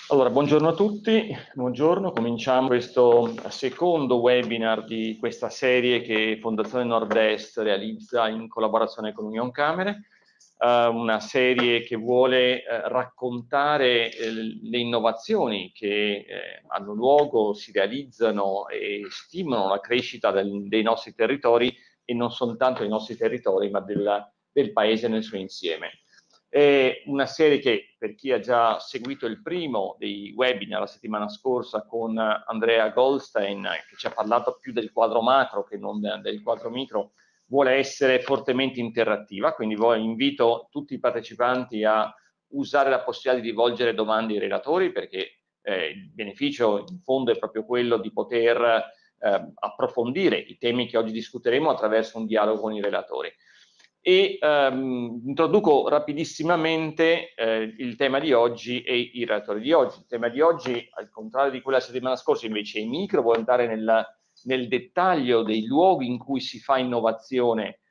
Allora, buongiorno a tutti, buongiorno. Cominciamo questo secondo webinar di questa serie che Fondazione Nord-Est realizza in collaborazione con Unioncamere, una serie che vuole raccontare le innovazioni che hanno luogo, si realizzano e stimolano la crescita dei nostri territori, e non soltanto dei nostri territori, ma del Paese nel suo insieme. È una serie che, per chi ha già seguito il primo dei webinar la settimana scorsa con Andrea Goldstein, che ci ha parlato più del quadro macro che non del quadro micro, vuole essere fortemente interattiva, quindi invito tutti i partecipanti a usare la possibilità di rivolgere domande ai relatori, perché il beneficio in fondo è proprio quello di poter approfondire i temi che oggi discuteremo attraverso un dialogo con i relatori. E introduco rapidissimamente il tema di oggi e i relatori di oggi. Il tema di oggi, al contrario di quella settimana scorsa, invece è micro, vuole andare nel dettaglio dei luoghi in cui si fa innovazione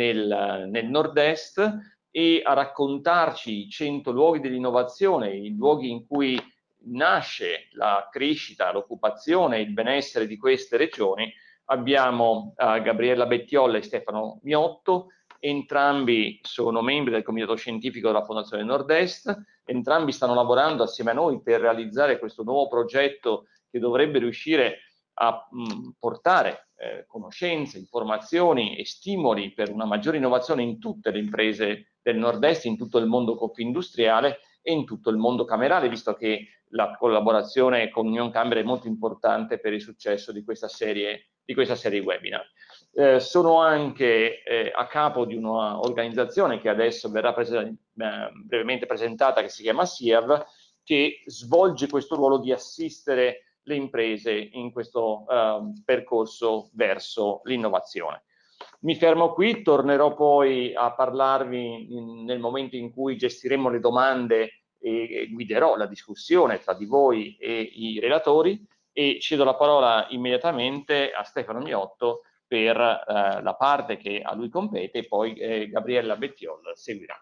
nel nord-est, e a raccontarci i 100 luoghi dell'innovazione, i luoghi in cui nasce la crescita, l'occupazione e il benessere di queste regioni. Abbiamo Gabriella Bettiolla e Stefano Miotto. Entrambi sono membri del comitato scientifico della Fondazione Nord-Est, entrambi stanno lavorando assieme a noi per realizzare questo nuovo progetto che dovrebbe riuscire a portare conoscenze, informazioni e stimoli per una maggiore innovazione in tutte le imprese del Nord-Est, in tutto il mondo confindustriale e in tutto il mondo camerale, visto che la collaborazione con Unioncamere è molto importante per il successo di questa serie webinar. Sono anche a capo di un'organizzazione che adesso verrà brevemente presentata, che si chiama SIAV, che svolge questo ruolo di assistere le imprese in questo percorso verso l'innovazione. Mi fermo qui, tornerò poi a parlarvi nel momento in cui gestiremo le domande e guiderò la discussione tra di voi e i relatori, e cedo la parola immediatamente a Stefano Miotto per la parte che a lui compete, e poi Gabriella Bettiol seguirà.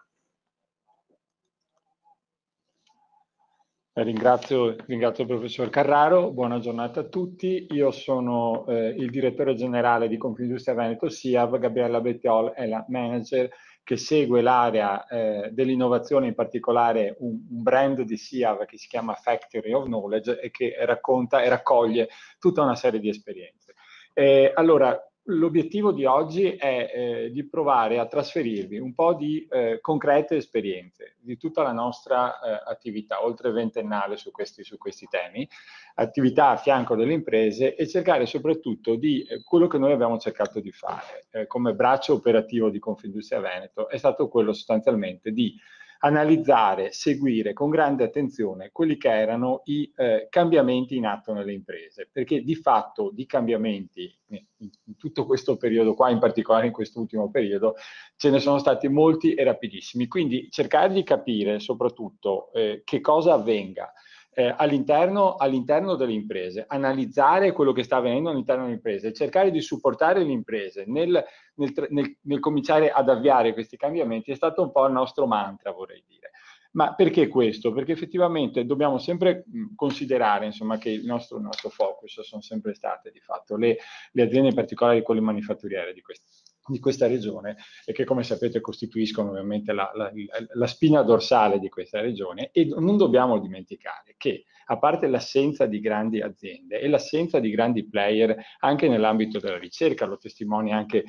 Ringrazio il professor Carraro, buona giornata a tutti. Io sono il direttore generale di Confindustria Veneto SIAV, Gabriella Bettiol è la manager che segue l'area dell'innovazione, in particolare un brand di SIAV che si chiama Factory of Knowledge e che racconta e raccoglie tutta una serie di esperienze. Allora, l'obiettivo di oggi è di provare a trasferirvi un po' di concrete esperienze di tutta la nostra attività, oltre ventennale su questi temi, attività a fianco delle imprese, e cercare soprattutto di quello che noi abbiamo cercato di fare come braccio operativo di Confindustria Veneto, è stato quello sostanzialmente di analizzare, seguire con grande attenzione quelli che erano i cambiamenti in atto nelle imprese, perché di fatto di cambiamenti in tutto questo periodo qua, in particolare in quest'ultimo periodo, ce ne sono stati molti e rapidissimi. Quindi cercare di capire soprattutto che cosa avvenga all'interno delle imprese, analizzare quello che sta avvenendo all'interno delle imprese, cercare di supportare le imprese nel cominciare ad avviare questi cambiamenti è stato un po' il nostro mantra, vorrei dire. Ma perché questo? Perché effettivamente dobbiamo sempre considerare, insomma, che il nostro focus sono sempre state di fatto le aziende, in particolare quelle manifatturiere di questa regione, e che, come sapete, costituiscono ovviamente la spina dorsale di questa regione. E non dobbiamo dimenticare che, a parte l'assenza di grandi aziende e l'assenza di grandi player anche nell'ambito della ricerca, lo testimonia anche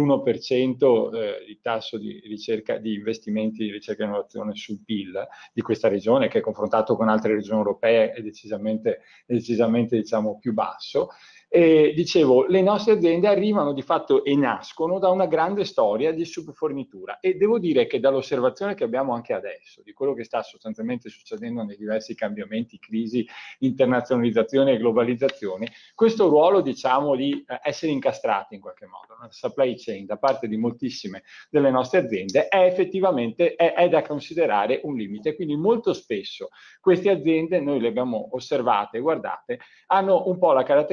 l'1% di tasso di ricerca, di investimenti di ricerca e innovazione sul PIL di questa regione, che confrontato con altre regioni europee è decisamente diciamo, più basso. Dicevo, le nostre aziende arrivano di fatto e nascono da una grande storia di subfornitura, e devo dire che dall'osservazione che abbiamo anche adesso di quello che sta sostanzialmente succedendo nei diversi cambiamenti, crisi, internazionalizzazione e globalizzazione, questo ruolo, diciamo, di essere incastrati in qualche modo nella supply chain da parte di moltissime delle nostre aziende è effettivamente da considerare un limite. Quindi molto spesso queste aziende, noi le abbiamo osservate e guardate, hanno un po' la caratteristica di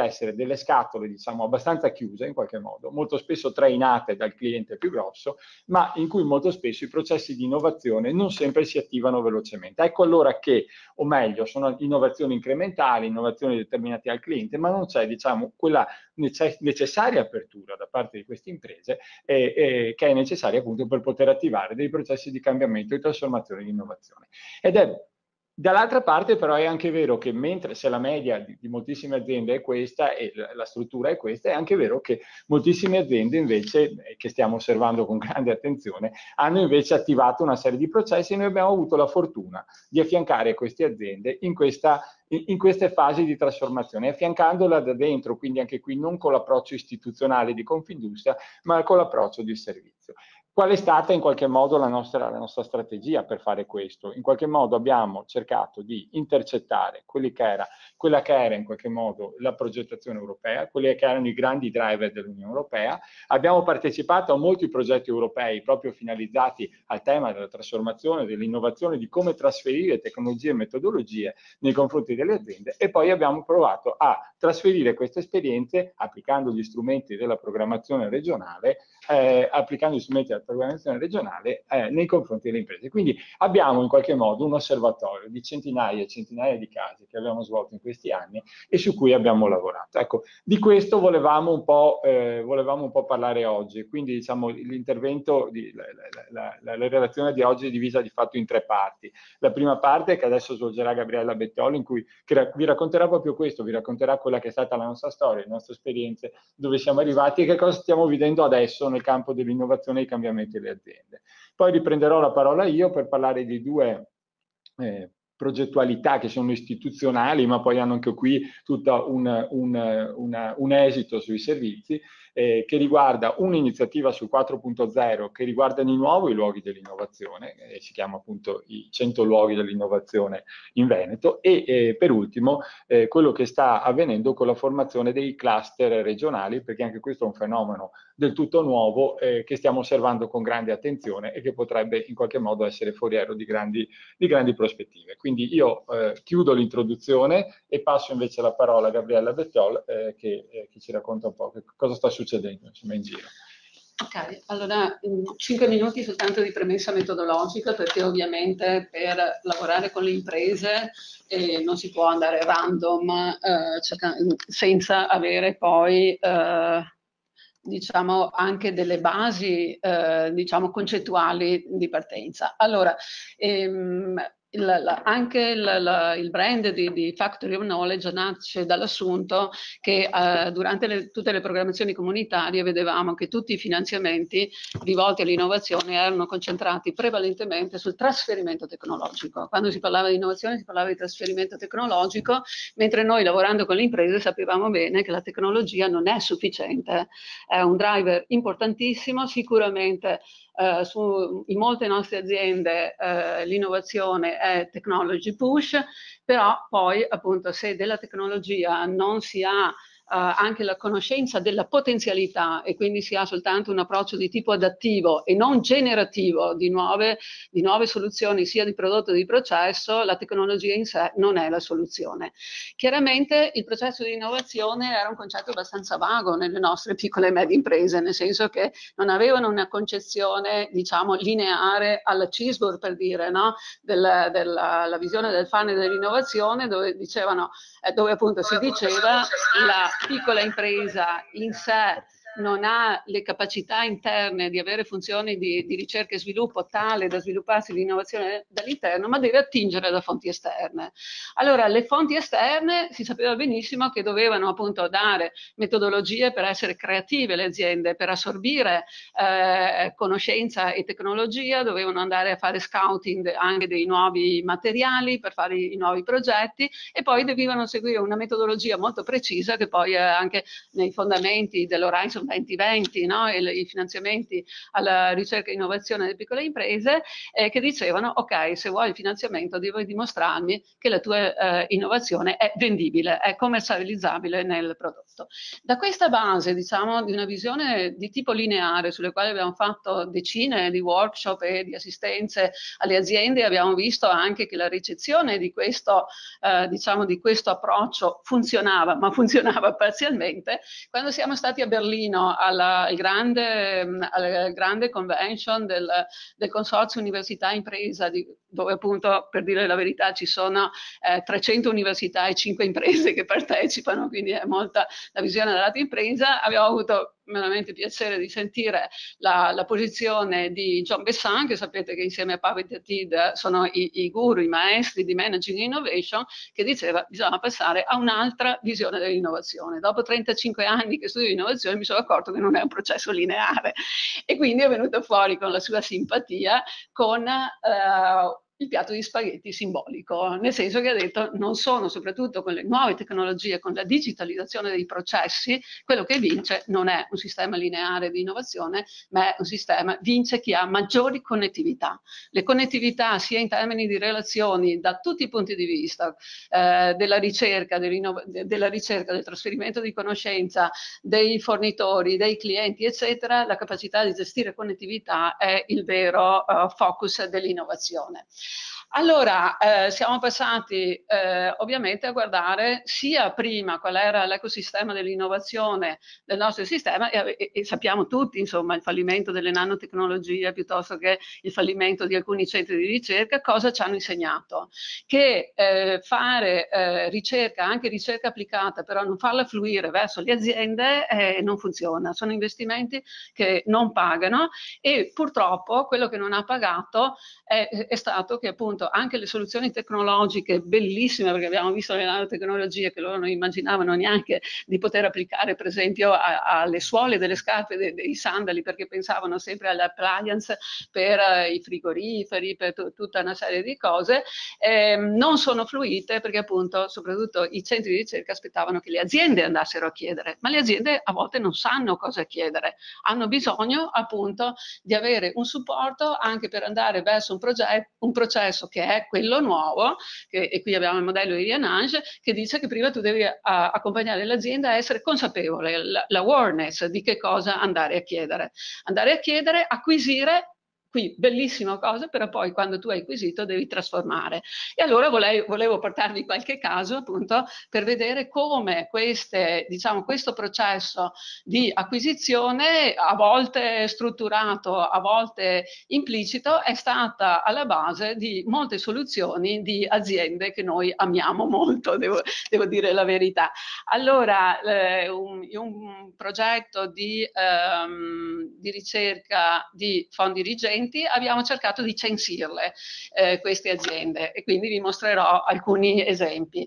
essere delle scatole, diciamo, abbastanza chiuse in qualche modo, molto spesso trainate dal cliente più grosso, ma in cui molto spesso i processi di innovazione non sempre si attivano velocemente. Ecco allora che, o meglio, sono innovazioni incrementali, innovazioni determinate al cliente, ma non c'è, diciamo, quella necessaria apertura da parte di queste imprese che è necessaria appunto per poter attivare dei processi di cambiamento, di trasformazione e di innovazione. Ed è dall'altra parte però è anche vero che mentre se la media di moltissime aziende è questa e la struttura è questa, è anche vero che moltissime aziende invece, che stiamo osservando con grande attenzione, hanno invece attivato una serie di processi e noi abbiamo avuto la fortuna di affiancare queste aziende in queste fasi di trasformazione, affiancandola da dentro, quindi anche qui non con l'approccio istituzionale di Confindustria, ma con l'approccio di servizio. Qual è stata in qualche modo la nostra strategia per fare questo? In qualche modo abbiamo cercato di intercettare quella che era in qualche modo la progettazione europea, quelli che erano i grandi driver dell'Unione Europea. Abbiamo partecipato a molti progetti europei proprio finalizzati al tema della trasformazione, dell'innovazione, di come trasferire tecnologie e metodologie nei confronti delle aziende e poi abbiamo provato a trasferire queste esperienze applicando gli strumenti della programmazione regionale nei confronti delle imprese. Quindi abbiamo in qualche modo un osservatorio di centinaia e centinaia di casi che abbiamo svolto in questi anni e su cui abbiamo lavorato. Ecco, di questo volevamo un po' parlare oggi, quindi diciamo l'intervento, la relazione di oggi è divisa di fatto in tre parti. La prima parte che adesso svolgerà Gabriella Bettiol, che vi racconterà proprio questo, vi racconterà quella che è stata la nostra storia, le nostre esperienze, dove siamo arrivati e che cosa stiamo vivendo adesso nel campo dell'innovazione e dei cambiamenti delle aziende. Poi riprenderò la parola io per parlare di due progettualità che sono istituzionali, ma poi hanno anche qui tutto un esito sui servizi, che riguarda un'iniziativa sul 4.0 che riguarda di nuovo i luoghi dell'innovazione, si chiama appunto i 100 luoghi dell'innovazione in Veneto, e per ultimo quello che sta avvenendo con la formazione dei cluster regionali, perché anche questo è un fenomeno del tutto nuovo che stiamo osservando con grande attenzione e che potrebbe in qualche modo essere foriero di grandi prospettive. Quindi io chiudo l'introduzione e passo invece la parola a Gabriella Bettiol che ci racconta un po' che cosa sta succedendo insomma, in giro. Ok, allora 5 minuti soltanto di premessa metodologica, perché ovviamente per lavorare con le imprese non si può andare random senza avere poi diciamo anche delle basi diciamo concettuali di partenza. Allora, anche il brand di Factory of Knowledge nasce dall'assunto che durante tutte le programmazioni comunitarie vedevamo che tutti i finanziamenti rivolti all'innovazione erano concentrati prevalentemente sul trasferimento tecnologico. Quando si parlava di innovazione si parlava di trasferimento tecnologico, mentre noi lavorando con le imprese sapevamo bene che la tecnologia non è sufficiente, è un driver importantissimo, sicuramente in molte nostre aziende l'innovazione è technology push, però poi appunto se della tecnologia non si ha anche la conoscenza della potenzialità e quindi si ha soltanto un approccio di tipo adattivo e non generativo di nuove soluzioni sia di prodotto che di processo, la tecnologia in sé non è la soluzione. Chiaramente il processo di innovazione era un concetto abbastanza vago nelle nostre piccole e medie imprese, nel senso che non avevano una concezione diciamo lineare alla cheeseburger, per dire, no? La visione del funnel dell'innovazione, dove dicevano dove appunto si diceva la piccola impresa in sé non ha le capacità interne di avere funzioni di ricerca e sviluppo tale da svilupparsi l'innovazione dall'interno, ma deve attingere da fonti esterne. Allora, le fonti esterne si sapeva benissimo che dovevano appunto dare metodologie per essere creative le aziende, per assorbire conoscenza e tecnologia, dovevano andare a fare scouting anche dei nuovi materiali per fare i nuovi progetti e poi dovevano seguire una metodologia molto precisa che poi è anche nei fondamenti dell'Horizon Horizon 2020, no? I finanziamenti alla ricerca e innovazione delle piccole imprese, che dicevano: ok, se vuoi il finanziamento devi dimostrarmi che la tua innovazione è vendibile, è commercializzabile nel prodotto. Da questa base, diciamo, di una visione di tipo lineare, sulle quali abbiamo fatto decine di workshop e di assistenze alle aziende, abbiamo visto anche che la ricezione di questo, diciamo, di questo approccio funzionava, ma funzionava parzialmente. Quando siamo stati a Berlino alla grande convention del Consorzio Università Impresa, dove appunto, per dire la verità, ci sono 300 università e 5 imprese che partecipano, quindi è molta la visione della lato impresa. Abbiamo avuto veramente piacere di sentire la posizione di John Bessan, che sapete che insieme a Pavel Tatid sono i guru, i maestri di Managing Innovation, che diceva: bisogna passare a un'altra visione dell'innovazione. Dopo 35 anni che studio innovazione mi sono accorto che non è un processo lineare, e quindi è venuto fuori con la sua simpatia con il piatto di spaghetti simbolico, nel senso che ha detto: non sono, soprattutto con le nuove tecnologie, con la digitalizzazione dei processi, quello che vince non è un sistema lineare di innovazione, ma è un sistema, vince chi ha maggiori connettività. Le connettività sia in termini di relazioni da tutti i punti di vista, della ricerca, del trasferimento di conoscenza, dei fornitori, dei clienti, eccetera. La capacità di gestire connettività è il vero focus dell'innovazione. Allora, siamo passati ovviamente a guardare sia prima qual era l'ecosistema dell'innovazione del nostro sistema, e sappiamo tutti, insomma, il fallimento delle nanotecnologie piuttosto che il fallimento di alcuni centri di ricerca. Cosa ci hanno insegnato? Che fare ricerca, anche ricerca applicata, però non farla fluire verso le aziende non funziona. Sono investimenti che non pagano, e purtroppo quello che non ha pagato è stato che appunto anche le soluzioni tecnologiche bellissime, perché abbiamo visto le nanotecnologie che loro non immaginavano neanche di poter applicare, per esempio, alle suole delle scarpe, dei sandali, perché pensavano sempre all'appliance per i frigoriferi, per tutta una serie di cose, non sono fluite, perché appunto soprattutto i centri di ricerca aspettavano che le aziende andassero a chiedere, ma le aziende a volte non sanno cosa chiedere, hanno bisogno appunto di avere un supporto anche per andare verso un processo che è quello nuovo, e qui abbiamo il modello di Rianage, che dice che prima tu devi accompagnare l'azienda a essere consapevole, l'awareness di che cosa andare a chiedere, acquisire. Qui bellissima cosa, però poi quando tu hai acquisito devi trasformare. E allora volevo portarvi qualche caso appunto per vedere come diciamo, questo processo di acquisizione, a volte strutturato, a volte implicito, è stata alla base di molte soluzioni di aziende che noi amiamo molto, devo dire la verità. Allora, un progetto di ricerca di fondi rigenti, abbiamo cercato di censirle queste aziende, e quindi vi mostrerò alcuni esempi.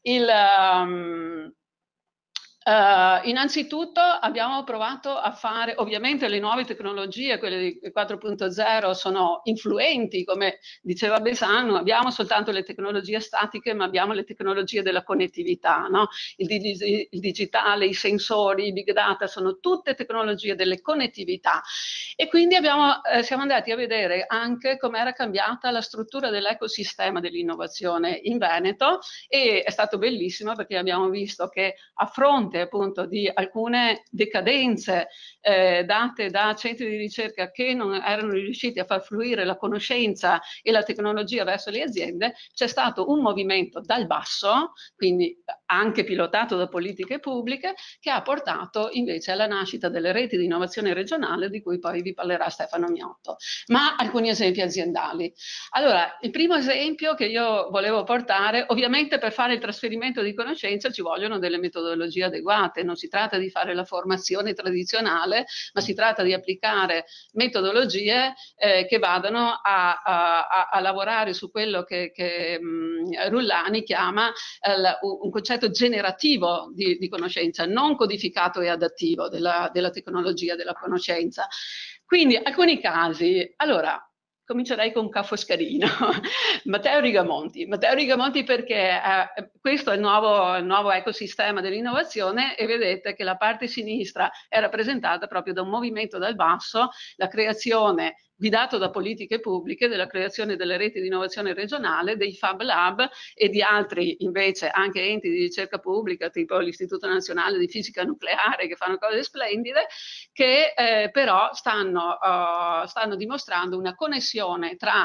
Innanzitutto abbiamo provato a fare, ovviamente le nuove tecnologie, quelle di 4.0, sono influenti, come diceva Bessan. Non abbiamo soltanto le tecnologie statiche, ma abbiamo le tecnologie della connettività, no? Il digitale, i sensori, i big data, sono tutte tecnologie delle connettività, e quindi siamo andati a vedere anche com'era cambiata la struttura dell'ecosistema dell'innovazione in Veneto, e è stato bellissimo perché abbiamo visto che a fronte appunto di alcune decadenze date da centri di ricerca che non erano riusciti a far fluire la conoscenza e la tecnologia verso le aziende, c'è stato un movimento dal basso, quindi anche pilotato da politiche pubbliche, che ha portato invece alla nascita delle reti di innovazione regionale, di cui poi vi parlerà Stefano Miotto. Ma alcuni esempi aziendali. Allora, il primo esempio che io volevo portare: ovviamente per fare il trasferimento di conoscenza ci vogliono delle metodologie adeguate, non si tratta di fare la formazione tradizionale, ma si tratta di applicare metodologie che vadano a lavorare su quello che Rullani chiama un concetto generativo di conoscenza, non codificato e adattivo della tecnologia della conoscenza. Quindi alcuni casi. Allora, Comincerei con Ca' Foscarino, Matteo Rigamonti. Matteo Rigamonti perché questo è il nuovo ecosistema dell'innovazione e vedete che la parte sinistra è rappresentata proprio da un movimento dal basso, la creazione guidato da politiche pubbliche, della creazione delle reti di innovazione regionale, dei Fab Lab e di altri invece anche enti di ricerca pubblica, tipo l'Istituto Nazionale di Fisica Nucleare, che fanno cose splendide, che però stanno dimostrando una connessione tra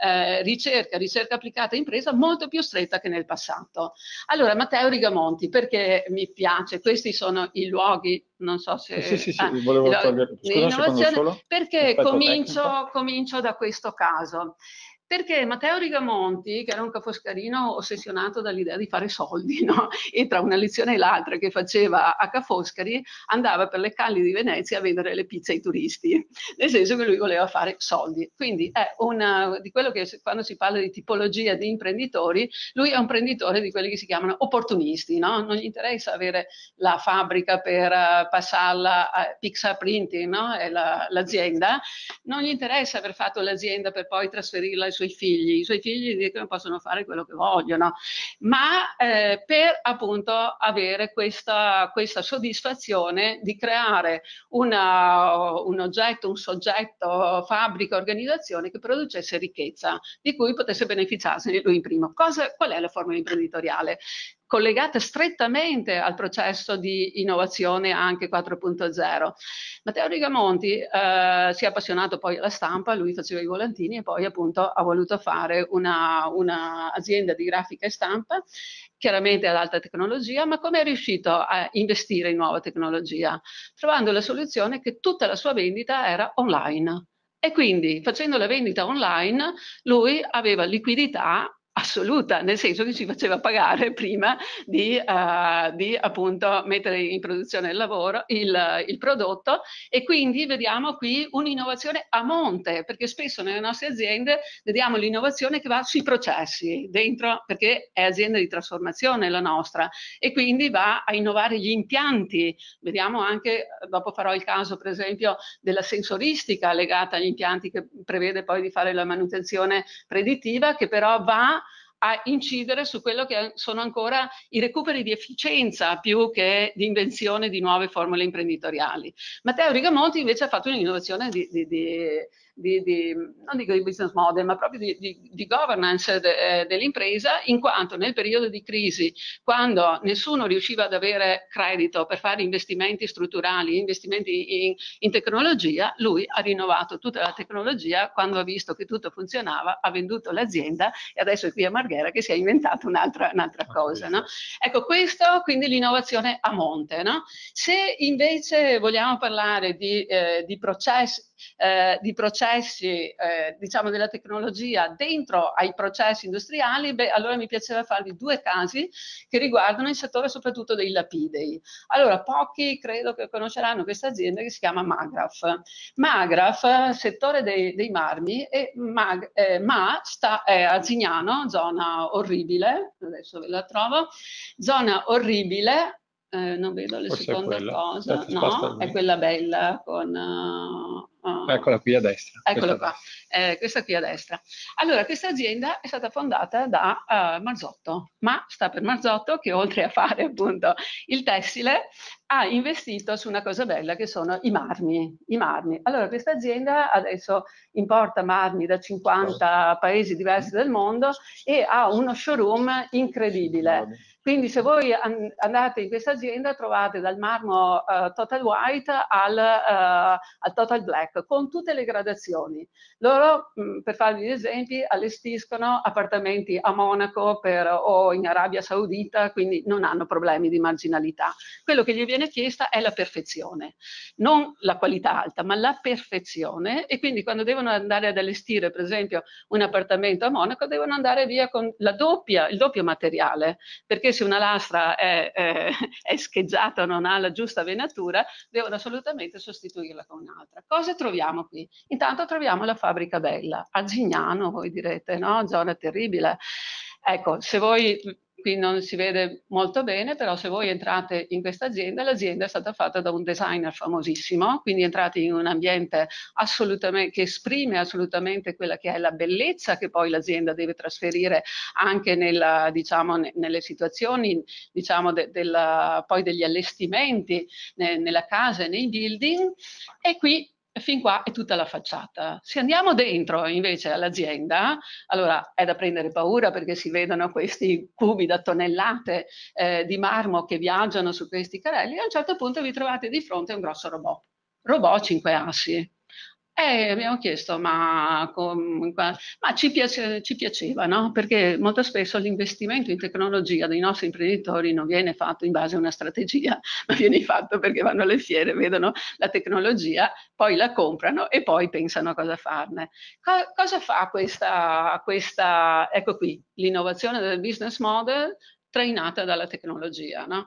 ricerca applicata e impresa molto più stretta che nel passato. Allora, Matteo Rigamonti, perché mi piace? Questi sono i luoghi, non so se... Sì, volevo togliere... Scusa un secondo solo. Perché comincio da questo caso. Perché Matteo Rigamonti, che era un Ca' ossessionato dall'idea di fare soldi, no? E tra una lezione e l'altra che faceva a Ca' Foscari, andava per le calli di Venezia a vendere le pizze ai turisti, nel senso che lui voleva fare soldi. Quindi è di quello che quando si parla di tipologia di imprenditori, lui è un imprenditore di quelli che si chiamano opportunisti, no? Non gli interessa avere la fabbrica per passarla a Pixar Printing, no? È l'azienda, non gli interessa aver fatto l'azienda per poi trasferirla ai i suoi figli dicono che possono fare quello che vogliono, ma per appunto avere questa soddisfazione di creare un oggetto, un soggetto, fabbrica, organizzazione che producesse ricchezza, di cui potesse beneficiarsi lui in primo. Qual è la formula imprenditoriale? Collegata strettamente al processo di innovazione anche 4.0. Matteo Rigamonti si è appassionato poi alla stampa, lui faceva i volantini e poi appunto ha voluto fare una azienda di grafica e stampa, chiaramente ad alta tecnologia, ma come è riuscito a investire in nuova tecnologia? Trovando la soluzione che tutta la sua vendita era online. E quindi facendo la vendita online lui aveva liquidità assoluta, nel senso che ci faceva pagare prima di appunto mettere in produzione il prodotto, e quindi vediamo qui un'innovazione a monte, perché spesso nelle nostre aziende vediamo l'innovazione che va sui processi dentro, perché è azienda di trasformazione la nostra, e quindi va a innovare gli impianti. Vediamo anche, dopo farò il caso per esempio della sensoristica legata agli impianti, che prevede poi di fare la manutenzione predittiva, che però va a incidere su quello che sono ancora i recuperi di efficienza più che di invenzione di nuove formule imprenditoriali. Matteo Rigamonti invece ha fatto un'innovazione non dico di business model, ma proprio di governance dell'impresa, in quanto nel periodo di crisi, quando nessuno riusciva ad avere credito per fare investimenti strutturali, investimenti in tecnologia, lui ha rinnovato tutta la tecnologia. Quando ha visto che tutto funzionava, ha venduto l'azienda e adesso è qui a Marghera che si è inventato un'altra cosa. No? Ecco, questo quindi l'innovazione a monte. No? Se invece vogliamo parlare di processi, diciamo della tecnologia dentro ai processi industriali, allora mi piaceva farvi due casi che riguardano il settore soprattutto dei lapidei. Allora, pochi credo che conosceranno questa azienda che si chiama Magraf. Magraf, settore dei marmi, è a Zignano, zona orribile, adesso ve la trovo, zona orribile, non vedo le seconde cose, no, è quella bella con... Eccola qui a destra. Eccola qua, questa qui a destra. Allora, questa azienda è stata fondata da Marzotto, ma sta per Marzotto che oltre a fare appunto il tessile ha investito su una cosa bella che sono i marmi. Allora, questa azienda adesso importa marmi da 50 paesi diversi del mondo e ha uno showroom incredibile. Quindi se voi andate in questa azienda trovate dal marmo Total White al Total Black, con tutte le gradazioni. Loro, per farvi gli esempi, allestiscono appartamenti a Monaco o in Arabia Saudita, quindi non hanno problemi di marginalità. Quello che gli viene chiesta è la perfezione, non la qualità alta, ma la perfezione, e quindi quando devono andare ad allestire, per esempio, un appartamento a Monaco, devono andare via con il doppio materiale, perché se una lastra è scheggiata o non ha la giusta venatura, devono assolutamente sostituirla con un'altra. Cosa troviamo qui? Intanto troviamo la fabbrica bella, a Zignano, voi direte, no? Zona terribile. Ecco, se voi qui non si vede molto bene, però se voi entrate in questa azienda, l'azienda è stata fatta da un designer famosissimo, quindi entrate in un ambiente assolutamente, che esprime assolutamente quella che è la bellezza che poi l'azienda deve trasferire anche nella, diciamo, nelle situazioni, diciamo, poi degli allestimenti nella casa e nei building, e qui fin qua è tutta la facciata. Se andiamo dentro invece all'azienda, allora è da prendere paura perché si vedono questi cubi da tonnellate di marmo che viaggiano su questi carrelli, e a un certo punto vi trovate di fronte a un grosso robot 5 assi. E abbiamo chiesto, ma ci piaceva, no? Perché molto spesso l'investimento in tecnologia dei nostri imprenditori non viene fatto in base a una strategia, ma viene fatto perché vanno alle fiere, vedono la tecnologia, poi la comprano e poi pensano a cosa farne. Cosa fa questa, ecco qui, l'innovazione del business model trainata dalla tecnologia, no?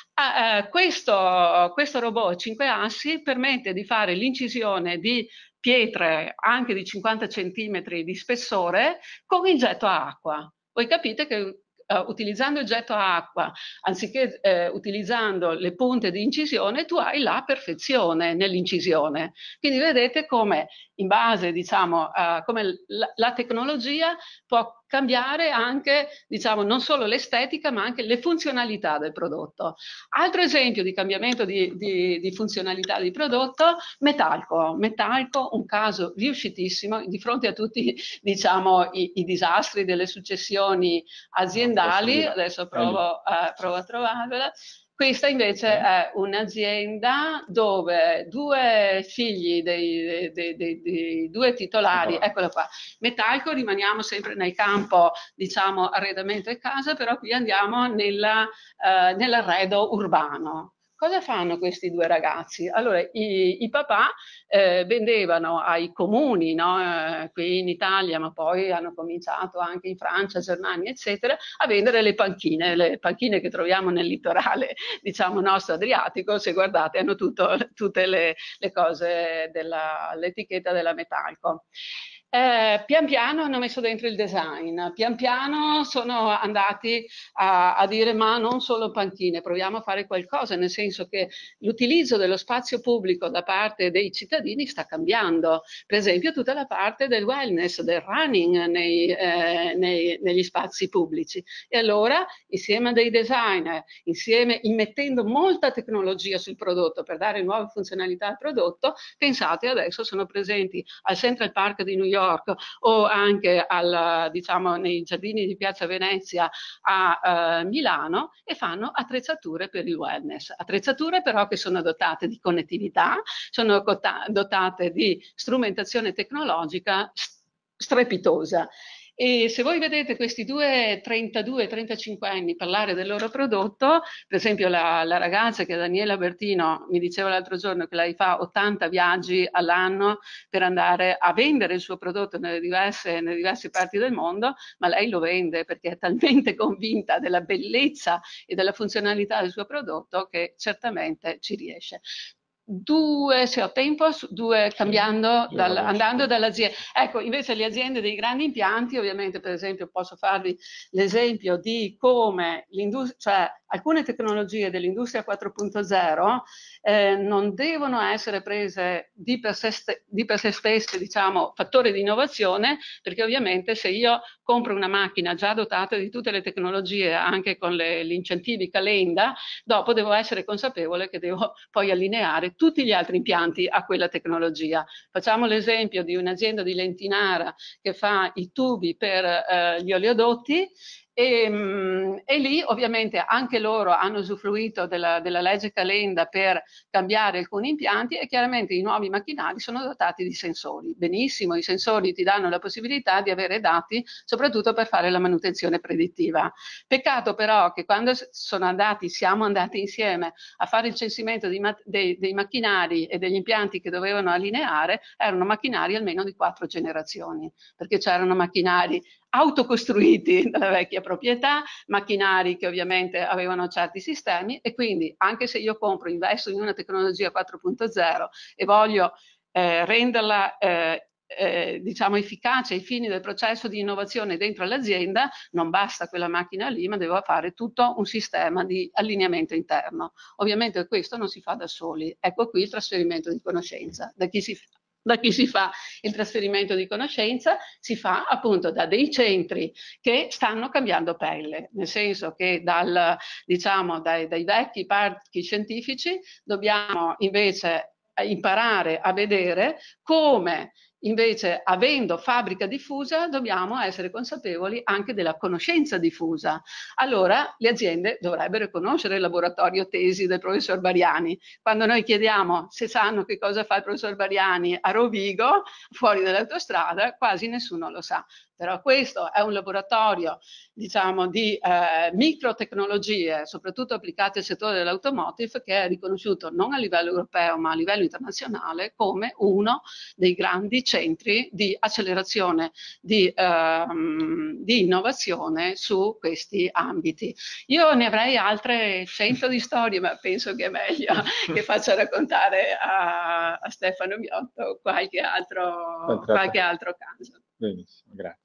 Questo robot 5 assi permette di fare l'incisione di pietre anche di 50 centimetri di spessore con il getto a acqua. Voi capite che utilizzando il getto a acqua, anziché utilizzando le punte di incisione, tu hai la perfezione nell'incisione. Quindi vedete come in base, diciamo, come la tecnologia può cambiare anche, diciamo, non solo l'estetica, ma anche le funzionalità del prodotto. Altro esempio di cambiamento di funzionalità di prodotto, Metalco. Metalco, un caso riuscitissimo di fronte a tutti, diciamo, i disastri delle successioni aziendali. Adesso provo a trovarvela. Questa invece è un'azienda dove due figli dei due titolari, eccolo qua, Metalco, rimaniamo sempre nel campo, diciamo, arredamento e casa, però qui andiamo nell'arredo urbano. Cosa fanno questi due ragazzi? Allora, i papà vendevano ai comuni, no? Qui in Italia, ma poi hanno cominciato anche in Francia, Germania, eccetera, a vendere le panchine che troviamo nel litorale, diciamo, nostro Adriatico. Se guardate, hanno tutte le cose l'etichetta della Metalco. Pian piano hanno messo dentro il design, pian piano sono andati a dire ma non solo panchine, proviamo a fare qualcosa, nel senso che l'utilizzo dello spazio pubblico da parte dei cittadini sta cambiando. Per esempio tutta la parte del wellness, del running negli spazi pubblici. E allora insieme a dei designer, immettendo molta tecnologia sul prodotto per dare nuove funzionalità al prodotto, pensate adesso sono presenti al Central Park di New York o anche diciamo, nei giardini di Piazza Venezia a Milano, e fanno attrezzature per il wellness. Attrezzature però che sono dotate di connettività, sono dotate di strumentazione tecnologica strepitosa. E se voi vedete questi due 32-35 anni parlare del loro prodotto, per esempio la ragazza che è Daniela Bertino mi diceva l'altro giorno che lei fa 80 viaggi all'anno per andare a vendere il suo prodotto nelle diverse parti del mondo, ma lei lo vende perché è talmente convinta della bellezza e della funzionalità del suo prodotto che certamente ci riesce. Se ho tempo, cambiando, andando dall'azienda. Ecco, invece le aziende dei grandi impianti, ovviamente, per esempio, posso farvi l'esempio di come cioè alcune tecnologie dell'industria 4.0 non devono essere prese di per sé stesse, diciamo, fattore di innovazione, perché ovviamente se io compro una macchina già dotata di tutte le tecnologie, anche con gli incentivi Calenda, dopo devo essere consapevole che devo poi allineare tutti gli altri impianti a quella tecnologia. Facciamo l'esempio di un'azienda di Lentinara che fa i tubi per gli oleodotti. E lì ovviamente anche loro hanno usufruito della legge Calenda per cambiare alcuni impianti, e chiaramente i nuovi macchinari sono dotati di sensori. Benissimo, i sensori ti danno la possibilità di avere dati soprattutto per fare la manutenzione predittiva. Peccato però che quando siamo andati insieme a fare il censimento dei macchinari e degli impianti che dovevano allineare, erano macchinari almeno di 4 generazioni, perché c'erano macchinari autocostruiti dalla vecchia proprietà, macchinari che ovviamente avevano certi sistemi, e quindi anche se io investo in una tecnologia 4.0 e voglio renderla diciamo, efficace ai fini del processo di innovazione dentro l'azienda, non basta quella macchina lì, ma deve fare tutto un sistema di allineamento interno. Ovviamente questo non si fa da soli. Ecco qui il trasferimento di conoscenza. Da chi si fa il trasferimento di conoscenza? Si fa appunto da dei centri che stanno cambiando pelle, nel senso che diciamo, dai vecchi parchi scientifici dobbiamo invece imparare a vedere come invece, avendo fabbrica diffusa, dobbiamo essere consapevoli anche della conoscenza diffusa. Allora le aziende dovrebbero conoscere il laboratorio tesi del professor Bariani. Quando noi chiediamo se sanno che cosa fa il professor Bariani a Rovigo, fuori dall'autostrada, quasi nessuno lo sa. Però questo è un laboratorio, diciamo, di microtecnologie, soprattutto applicate al settore dell'automotive, che è riconosciuto non a livello europeo ma a livello internazionale come uno dei grandi centri di accelerazione di innovazione su questi ambiti. Io ne avrei altre 100 di storie, ma penso che è meglio che faccia raccontare a Stefano Miotto qualche altro caso. Benissimo, grazie.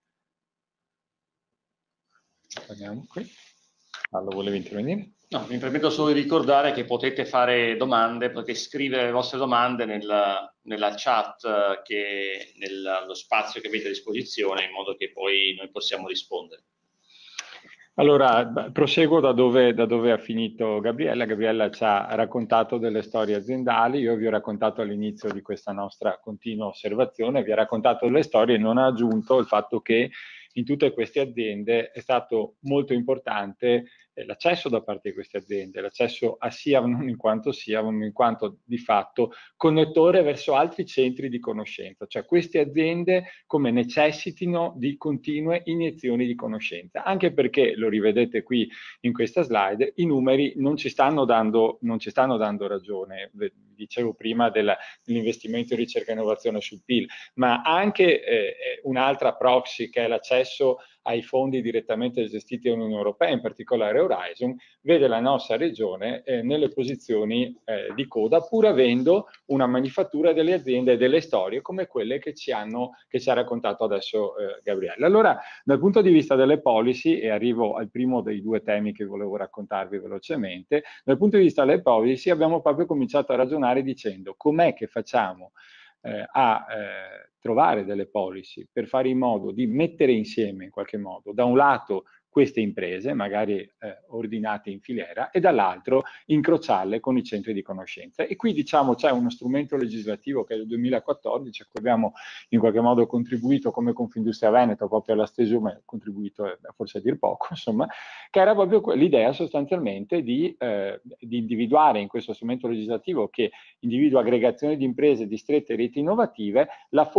Torniamo qui. Allora, volevi intervenire? No, mi permetto solo di ricordare che potete fare domande, potete scrivere le vostre domande nella chat, nello spazio che avete a disposizione, in modo che poi noi possiamo rispondere. Allora, proseguo da dove ha finito Gabriella. Gabriella ci ha raccontato delle storie aziendali, io vi ho raccontato all'inizio di questa nostra continua osservazione, vi ho raccontato delle storie e non ha aggiunto il fatto che in tutte queste aziende è stato molto importante l'accesso da parte di queste aziende, l'accesso a SIAV non in quanto SIAV, ma in quanto di fatto connettore verso altri centri di conoscenza, cioè queste aziende come necessitino di continue iniezioni di conoscenza, anche perché, lo rivedete qui in questa slide, i numeri non ci stanno dando ragione. Dicevo prima dell'investimento in ricerca e innovazione sul PIL, ma anche un'altra proxy che è l'accesso ai fondi direttamente gestiti dall'Unione Europea, in particolare Horizon, vede la nostra regione nelle posizioni di coda, pur avendo una manifattura delle aziende e delle storie come quelle che ci ha raccontato adesso Gabriele. Allora, dal punto di vista delle policy, e arrivo al primo dei due temi che volevo raccontarvi velocemente, dal punto di vista delle policy abbiamo proprio cominciato a ragionare dicendo com'è che facciamo a trovare delle policy per fare in modo di mettere insieme in qualche modo da un lato queste imprese, magari ordinate in filiera, e dall'altro incrociarle con i centri di conoscenza. E qui diciamo c'è uno strumento legislativo che è del 2014, a cui abbiamo in qualche modo contribuito come Confindustria Veneto, proprio alla stesura, contribuito forse a dir poco, insomma, che era proprio l'idea sostanzialmente di individuare in questo strumento legislativo che individua aggregazioni di imprese distrette e reti innovative,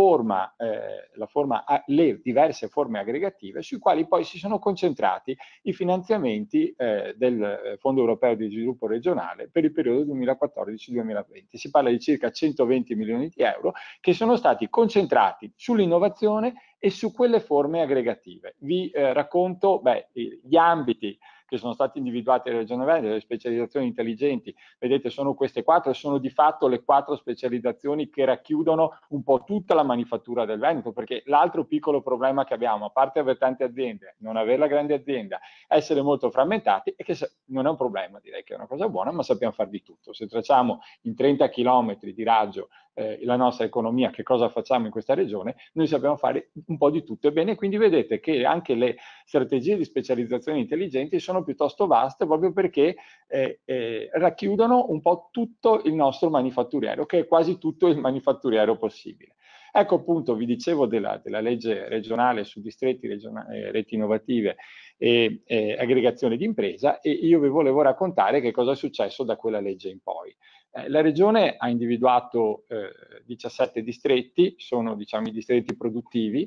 le diverse forme aggregative sui quali poi si sono concentrati i finanziamenti del Fondo Europeo di Sviluppo Regionale per il periodo 2014-2020. Si parla di circa 120 milioni di euro che sono stati concentrati sull'innovazione e su quelle forme aggregative. Vi racconto gli ambiti che sono stati individuati dalle Regione Veneto, le specializzazioni intelligenti, vedete sono queste quattro, sono di fatto le 4 specializzazioni che racchiudono un po' tutta la manifattura del Veneto, perché l'altro piccolo problema che abbiamo, a parte avere tante aziende, non avere la grande azienda, essere molto frammentati, è che non è un problema, direi che è una cosa buona, ma sappiamo fare di tutto. Se tracciamo in 30 km di raggio la nostra economia, che cosa facciamo in questa regione, noi sappiamo fare un po' di tutto. Ebbene, quindi vedete che anche le strategie di specializzazione intelligenti sono piuttosto vaste proprio perché racchiudono un po' tutto il nostro manifatturiero, che è quasi tutto il manifatturiero possibile. Ecco appunto, vi dicevo della legge regionale su distretti, reti innovative e aggregazione di impresa, e io vi volevo raccontare che cosa è successo da quella legge in poi. La Regione ha individuato 17 distretti, sono diciamo i distretti produttivi,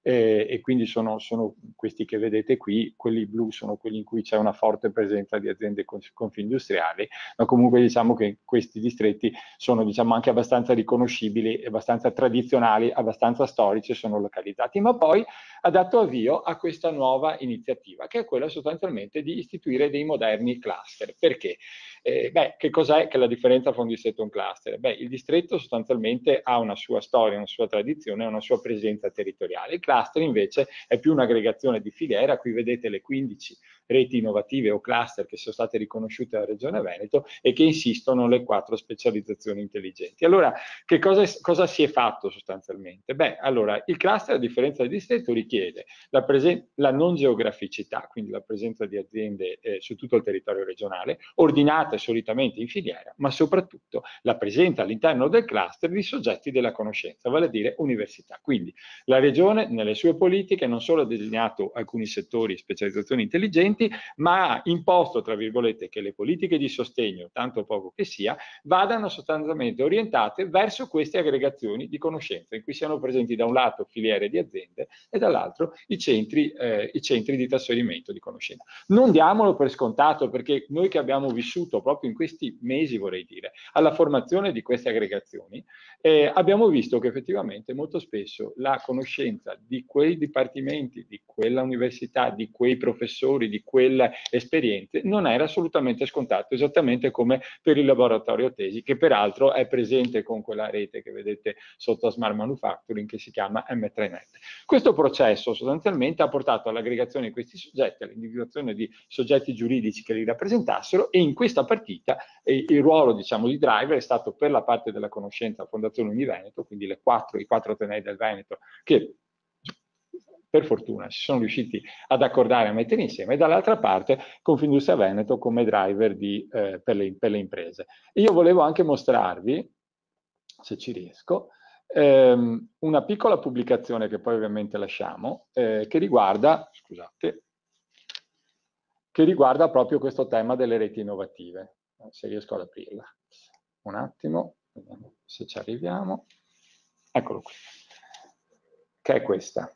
e quindi sono questi che vedete qui, quelli blu sono quelli in cui c'è una forte presenza di aziende confindustriali, ma comunque diciamo che questi distretti sono diciamo anche abbastanza riconoscibili, abbastanza tradizionali, abbastanza storici, sono localizzati, ma poi ha dato avvio a questa nuova iniziativa, che è quella sostanzialmente di istituire dei moderni cluster. Perché? Che cos'è che la differenza fra un distretto e un cluster? Il distretto sostanzialmente ha una sua storia, una sua tradizione, una sua presenza territoriale. Il cluster invece è più un'aggregazione di filiera. Qui vedete le 15 reti innovative o cluster che sono state riconosciute dalla Regione Veneto e che insistono le 4 specializzazioni intelligenti. Allora, che cosa si è fatto sostanzialmente? Allora, il cluster, a differenza del distretto, richiede la non geograficità, quindi la presenza di aziende su tutto il territorio regionale, ordinate solitamente in filiera, ma soprattutto la presenza all'interno del cluster di soggetti della conoscenza, vale a dire università. Quindi la Regione, nelle sue politiche, non solo ha designato alcuni settori, specializzazioni intelligenti, ma ha imposto, tra virgolette, che le politiche di sostegno, tanto poco che sia, vadano sostanzialmente orientate verso queste aggregazioni di conoscenza, in cui siano presenti da un lato filiere di aziende e dall'altro i centri di trasferimento di conoscenza. Non diamolo per scontato, perché noi che abbiamo vissuto proprio in questi mesi, vorrei dire, alla formazione di queste aggregazioni, abbiamo visto che effettivamente molto spesso la conoscenza di quei dipartimenti, di quella università, di quei professori, di quelle esperienze non era assolutamente scontato, esattamente come per il laboratorio tesi, che peraltro è presente con quella rete che vedete sotto a Smart Manufacturing, che si chiama M3Net. Questo processo sostanzialmente ha portato all'aggregazione di questi soggetti, all'individuazione di soggetti giuridici che li rappresentassero, e in questa partita il ruolo, diciamo, di driver è stato, per la parte della conoscenza, la Fondazione Univeneto, quindi i 4 atenei del Veneto, che per fortuna si sono riusciti ad accordare, a mettere insieme, e dall'altra parte Confindustria Veneto come driver per le imprese. Io volevo anche mostrarvi, se ci riesco, una piccola pubblicazione che poi ovviamente lasciamo, che riguarda, scusate, che riguarda proprio questo tema delle reti innovative. Se riesco ad aprirla. Un attimo, vediamo se ci arriviamo. Eccolo qui, che è questa.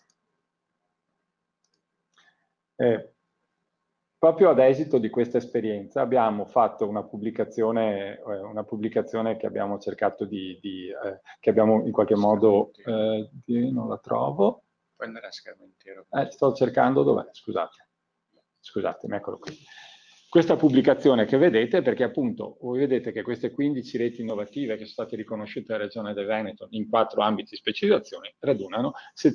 Proprio ad esito di questa esperienza abbiamo fatto una pubblicazione che abbiamo cercato che abbiamo in qualche modo, non la trovo. Puoi andare a schermo intero. Sto cercando, dov'è? Scusatemi, eccolo qui. Questa pubblicazione che vedete, perché appunto voi vedete che queste 15 reti innovative che sono state riconosciute dalla Regione del Veneto in 4 ambiti di specializzazione radunano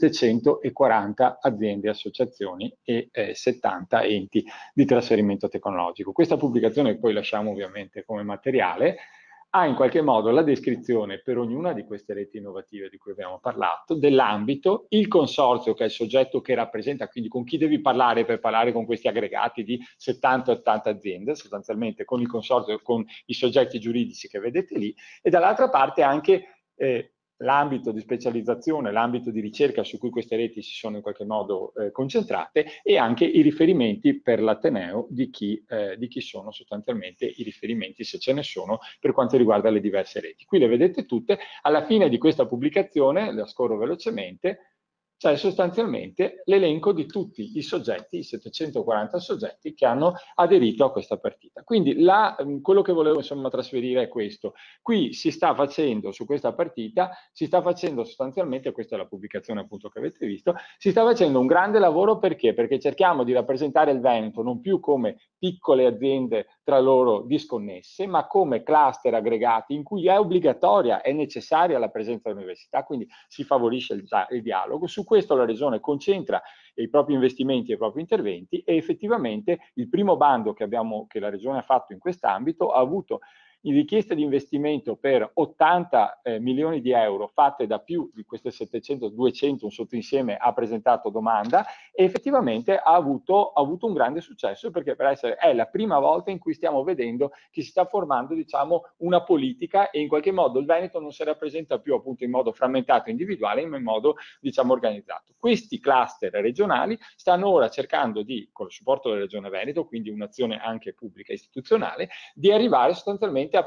740 aziende, associazioni e 70 enti di trasferimento tecnologico. Questa pubblicazione, che poi lasciamo ovviamente come materiale, ha in qualche modo la descrizione per ognuna di queste reti innovative di cui abbiamo parlato, dell'ambito, il consorzio che è il soggetto che rappresenta, quindi con chi devi parlare per parlare con questi aggregati di 70-80 aziende, sostanzialmente con il consorzio, con i soggetti giuridici che vedete lì, e dall'altra parte anche l'ambito di specializzazione, l'ambito di ricerca su cui queste reti si sono in qualche modo concentrate, e anche i riferimenti per l'Ateneo di chi sono sostanzialmente i riferimenti, se ce ne sono, per quanto riguarda le diverse reti. Qui le vedete tutte. Alla fine di questa pubblicazione, la scorro velocemente, c'è sostanzialmente l'elenco di tutti i soggetti, i 740 soggetti che hanno aderito a questa partita. Quindi quello che volevo insomma trasferire è questo. Qui si sta facendo, su questa partita, si sta facendo sostanzialmente, questa è la pubblicazione appunto che avete visto, si sta facendo un grande lavoro. Perché? Perché cerchiamo di rappresentare il Veneto non più come piccole aziende tra loro disconnesse, ma come cluster aggregati in cui è obbligatoria, è necessaria la presenza dell'università, quindi si favorisce il dialogo. Su questo la Regione concentra i propri investimenti e i propri interventi, e effettivamente il primo bando che la Regione ha fatto in quest'ambito ha avuto richieste di investimento per 80 milioni di euro fatte da più di queste 700, 200, un sottoinsieme ha presentato domanda, e effettivamente ha avuto un grande successo, perché è la prima volta in cui stiamo vedendo che si sta formando, diciamo, una politica, e in qualche modo il Veneto non si rappresenta più appunto in modo frammentato individuale, ma in modo, diciamo, organizzato. Questi cluster regionali stanno ora cercando con il supporto della Regione Veneto, quindi un'azione anche pubblica e istituzionale, di arrivare sostanzialmente sostanzialmente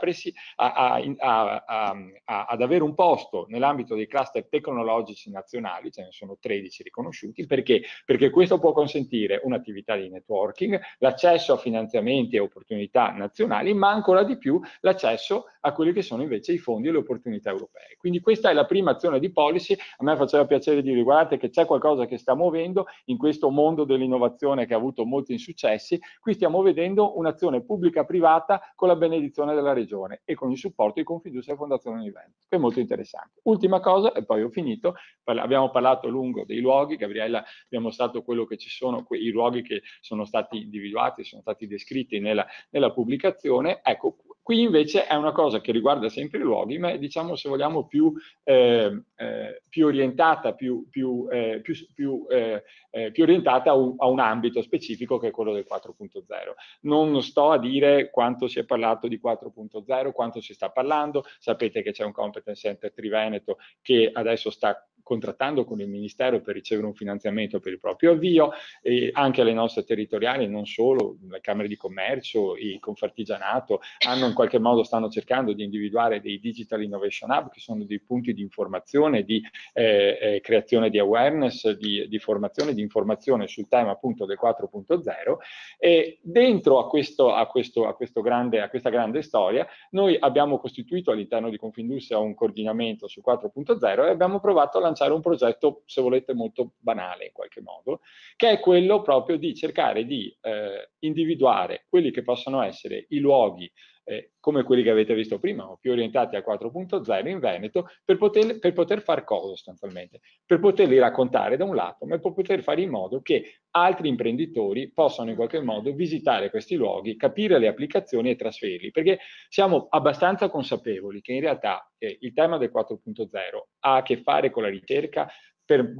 ad avere un posto nell'ambito dei cluster tecnologici nazionali, ce ne sono 13 riconosciuti, perché questo può consentire un'attività di networking, l'accesso a finanziamenti e opportunità nazionali, ma ancora di più l'accesso a quelli che sono invece i fondi e le opportunità europee. Quindi questa è la prima azione di policy. A me faceva piacere dire, guardate che c'è qualcosa che sta muovendo in questo mondo dell'innovazione che ha avuto molti insuccessi. Qui stiamo vedendo un'azione pubblica-privata con la benedizione della regione e con il supporto di Confindustria e Fondazione Univeneto, che è molto interessante. Ultima cosa, e poi ho finito, abbiamo parlato a lungo dei luoghi, Gabriella vi ha mostrato quello che ci sono, i luoghi che sono stati individuati, sono stati descritti nella pubblicazione. Ecco, qui invece è una cosa che riguarda sempre i luoghi, ma è, diciamo, se vogliamo, più orientata, più orientata a un ambito specifico che è quello del 4.0. Non sto a dire quanto si è parlato di 4.0, quanto si sta parlando. Sapete che c'è un Competence Center Triveneto che adesso sta contrattando con il Ministero per ricevere un finanziamento per il proprio avvio, e anche le nostre territoriali, non solo, le Camere di Commercio, i Confartigianato, in qualche modo stanno cercando di individuare dei Digital Innovation Hub, che sono dei punti di informazione, di creazione di awareness, di formazione, di informazione sul tema appunto del 4.0, e dentro a questa grande storia noi abbiamo costituito all'interno di Confindustria un coordinamento su 4.0 e abbiamo provato a lanciare un progetto, se volete, molto banale in qualche modo, che è quello proprio di cercare di individuare quelli che possono essere i luoghi come quelli che avete visto prima, o più orientati al 4.0 in Veneto, per poter fare cosa sostanzialmente? Per poterli raccontare da un lato, ma per poter fare in modo che altri imprenditori possano in qualche modo visitare questi luoghi, capire le applicazioni e trasferirli, perché siamo abbastanza consapevoli che in realtà il tema del 4.0 ha a che fare con la ricerca, per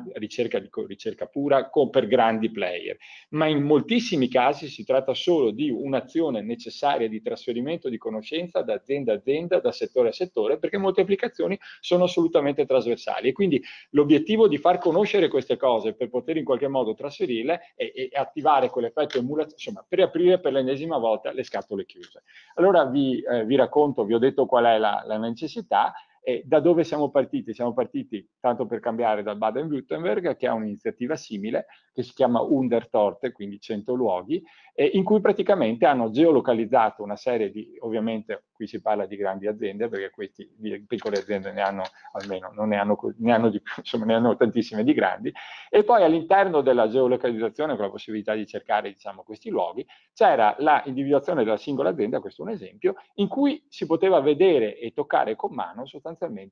ricerca pura, per grandi player, ma in moltissimi casi si tratta solo di un'azione necessaria di trasferimento di conoscenza da azienda a azienda, da settore a settore, perché molte applicazioni sono assolutamente trasversali, e quindi l'obiettivo di far conoscere queste cose per poter in qualche modo trasferirle e attivare quell'effetto emulazione, insomma, per aprire per l'ennesima volta le scatole chiuse. Allora vi racconto, vi ho detto qual è la necessità. E da dove siamo partiti? Siamo partiti, tanto per cambiare, dal Baden-Württemberg, che ha un'iniziativa simile, che si chiama Undertorte, quindi 100 luoghi, in cui praticamente hanno geolocalizzato una serie di, ovviamente qui si parla di grandi aziende, perché queste piccole aziende ne hanno almeno, non ne hanno di più, insomma ne hanno tantissime di grandi, e poi all'interno della geolocalizzazione, con la possibilità di cercare, diciamo, questi luoghi, c'era la individuazione della singola azienda, questo è un esempio, in cui si poteva vedere e toccare con mano sostanzialmente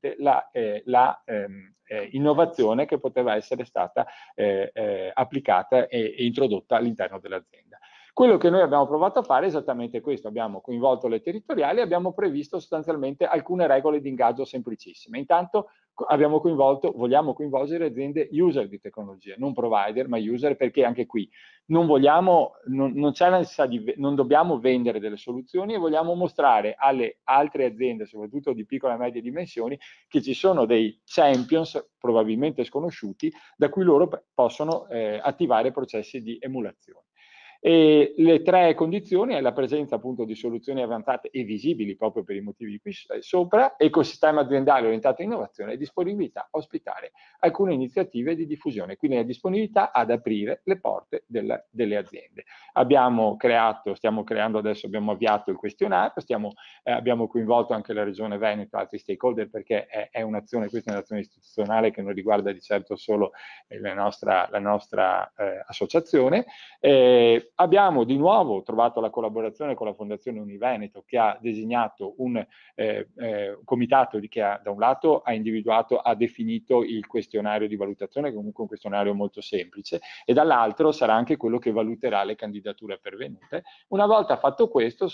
innovazione che poteva essere stata applicata e introdotta all'interno dell'azienda. Quello che noi abbiamo provato a fare è esattamente questo: abbiamo coinvolto le territoriali e abbiamo previsto sostanzialmente alcune regole di ingaggio semplicissime. Intanto vogliamo coinvolgere aziende user di tecnologia, non provider, ma user, perché anche qui non c'è la necessità non dobbiamo vendere delle soluzioni, e vogliamo mostrare alle altre aziende, soprattutto di piccola e medie dimensioni, che ci sono dei champions probabilmente sconosciuti da cui loro possono attivare processi di emulazione. E le tre condizioni è la presenza appunto di soluzioni avanzate e visibili proprio per i motivi di qui sopra, ecosistema aziendale orientato a innovazione e disponibilità a ospitare alcune iniziative di diffusione, quindi la disponibilità ad aprire le porte delle aziende. Stiamo creando adesso, abbiamo avviato il questionario, abbiamo coinvolto anche la Regione Veneto e altri stakeholder, perché questa è un'azione istituzionale che non riguarda di certo solo la nostra associazione. Abbiamo di nuovo trovato la collaborazione con la Fondazione Univeneto, che ha designato un comitato che da un lato ha definito il questionario di valutazione, che comunque è un questionario molto semplice, e dall'altro sarà anche quello che valuterà le candidature pervenute. Una volta fatto questo,